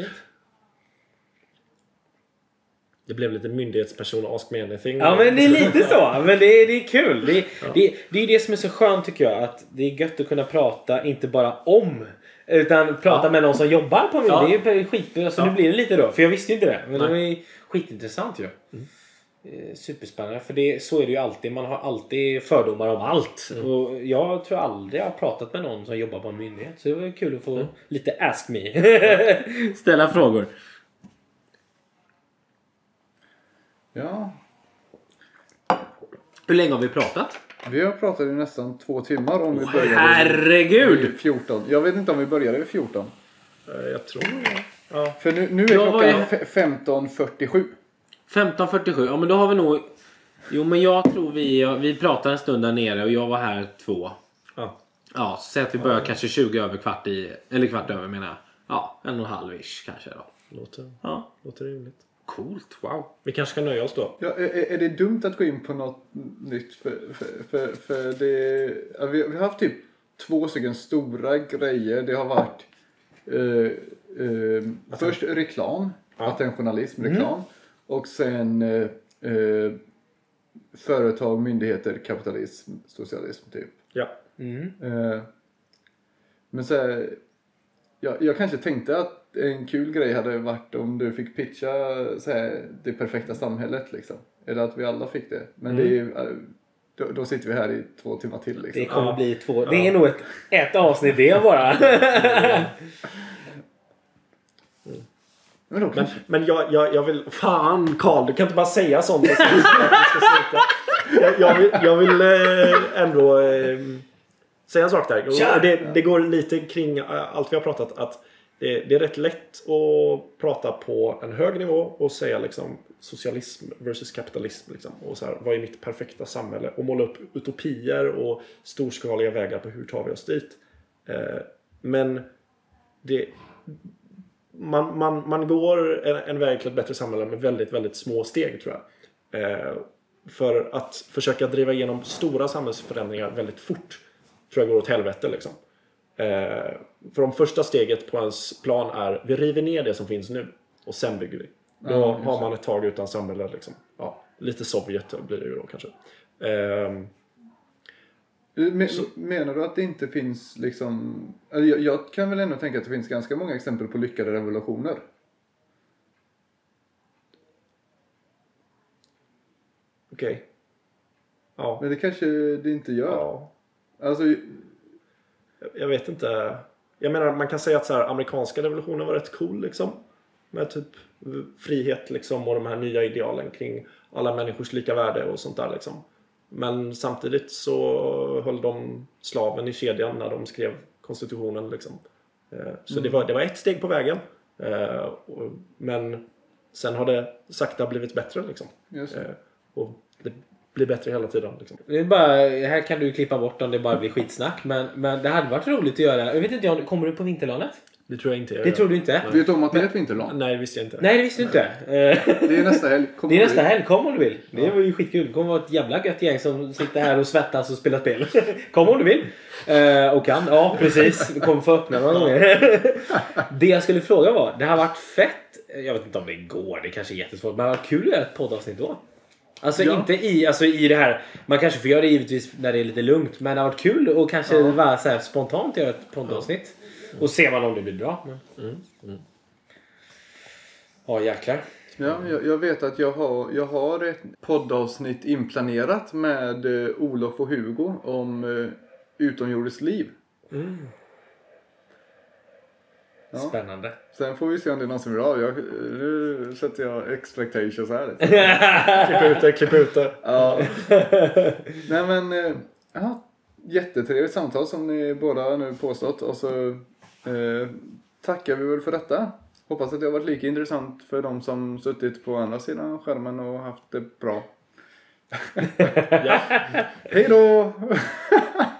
[SPEAKER 1] Det blev lite myndighetsperson ask me anything.
[SPEAKER 2] Ja, men det är lite så. Men det är kul. Det är det som är så skönt tycker jag. Att det är gött att kunna prata inte bara om, utan prata med någon som jobbar på mig. Det är skit. Så nu blir det lite då. För jag visste ju inte det. Men det är skitintressant ju. Superspännande. För så är det ju alltid. Man har alltid fördomar om allt. Och jag tror aldrig jag har pratat med någon som jobbar på en myndighet. Så det var kul att få lite ask me. Ställa frågor.
[SPEAKER 3] Ja.
[SPEAKER 2] Hur länge har vi pratat?
[SPEAKER 3] Vi har pratat i nästan 2 timmar om vi började
[SPEAKER 2] herregud!
[SPEAKER 3] 14. Jag vet inte om vi började vid 14.
[SPEAKER 1] Jag tror det. Ja.
[SPEAKER 3] För nu är klockan 15:47.
[SPEAKER 2] 15:47. Ja, men då har vi nog... Jo, men jag tror vi pratade en stund där nere och jag var här 2. Ja, så säg att vi börjar kanske 20 över kvart i... Eller kvart över menar jag. Ja, 1,5-ish kanske då.
[SPEAKER 1] Låter rimligt.
[SPEAKER 2] Coolt, wow.
[SPEAKER 1] Vi kanske ska nöja oss då.
[SPEAKER 3] Ja, är det dumt att gå in på något nytt? För det... Ja, vi har haft typ 2 stycken stora grejer. Det har varit först reklam. Attentionalism, reklam. Och sen företag, myndigheter, kapitalism, socialism typ.
[SPEAKER 1] Ja.
[SPEAKER 3] Men så här, jag kanske tänkte att en kul grej hade varit om du fick pitcha så här, det perfekta samhället liksom. Eller att vi alla fick det. Men det är, då sitter vi här i 2 timmar till liksom.
[SPEAKER 2] Det kommer bli 2. Det är nog ett avsnitt det bara.
[SPEAKER 1] Men jag vill... Fan Carl, du kan inte bara säga sånt. Jag vill ändå säga en sak där. Och det går lite kring allt vi har pratat. Att det är rätt lätt att prata på en hög nivå och säga liksom socialism versus kapitalism. Liksom. Och så här, vad är mitt perfekta samhälle? Och måla upp utopier och storskaliga vägar på hur tar vi oss dit. Men man går en väg till ett bättre samhälle med väldigt, väldigt små steg tror jag. För att försöka driva igenom stora samhällsförändringar väldigt fort tror jag går åt helvete liksom. För om första steget på ens plan är vi river ner det som finns nu och sen bygger vi. Då har man ett tag utan samhälle liksom. Ja, lite Sovjet blir det ju då kanske.
[SPEAKER 3] Menar du att det inte finns liksom... Jag kan väl ändå tänka att det finns ganska många exempel på lyckade revolutioner.
[SPEAKER 1] Okej. Ja.
[SPEAKER 3] Men det kanske det inte gör.
[SPEAKER 1] Ja.
[SPEAKER 3] Alltså...
[SPEAKER 1] Jag vet inte. Jag menar, man kan säga att så här, amerikanska revolutionen var rätt cool liksom. Med typ frihet liksom och de här nya idealen kring alla människors lika värde och sånt där liksom. Men samtidigt så höll de slaven i kedjan när de skrev konstitutionen liksom. Så det var ett steg på vägen. Men sen har det sakta blivit bättre liksom. Och det blir bättre hela tiden liksom.
[SPEAKER 2] Det är bara, här kan du klippa bort om det bara blir skitsnack. Men det hade varit roligt att göra. Jag vet inte, kommer du på Vinterlandet?
[SPEAKER 1] Det tror jag inte.
[SPEAKER 2] Det tror du inte?
[SPEAKER 3] Vet du om att det är ett vinterland?
[SPEAKER 1] Nej, det visste jag inte.
[SPEAKER 2] Nej, det visste du inte.
[SPEAKER 3] Det är nästa helg.
[SPEAKER 2] Det är nästa helg, kom om du vill. Det var ju skitkul. Det kommer vara ett jävla gött gäng som sitter här och svettas och spelar spel. Kom om du vill. Och kan. Ja, precis. Du kommer få öppna några gånger. Det jag skulle fråga var, det har varit fett. Jag vet inte om det går, det kanske är jättesvårt. Men det har varit kul att göra ett poddavsnitt då. Alltså inte i det här. Man kanske får göra det givetvis när det är lite lugnt. Men det har varit kul och kanske vara så här spontant göra ett poddavsnitt. Och ser man om det blir bra. Ja, jäklar.
[SPEAKER 3] Ja, jag vet att jag har ett poddavsnitt inplanerat med Olof och Hugo om utomjordiskt liv. Ja.
[SPEAKER 2] Spännande.
[SPEAKER 3] Sen får vi se om det är någon som vill av. Nu sätter jag expectations här lite.
[SPEAKER 1] Klipp ut det.
[SPEAKER 3] Ja. Nej men, jättetrevligt samtal som ni båda nu påstått. Och så tackar vi väl för detta. Hoppas att det har varit lika intressant för de som suttit på andra sidan skärmen och haft det bra.
[SPEAKER 1] Ja.
[SPEAKER 3] Hej då!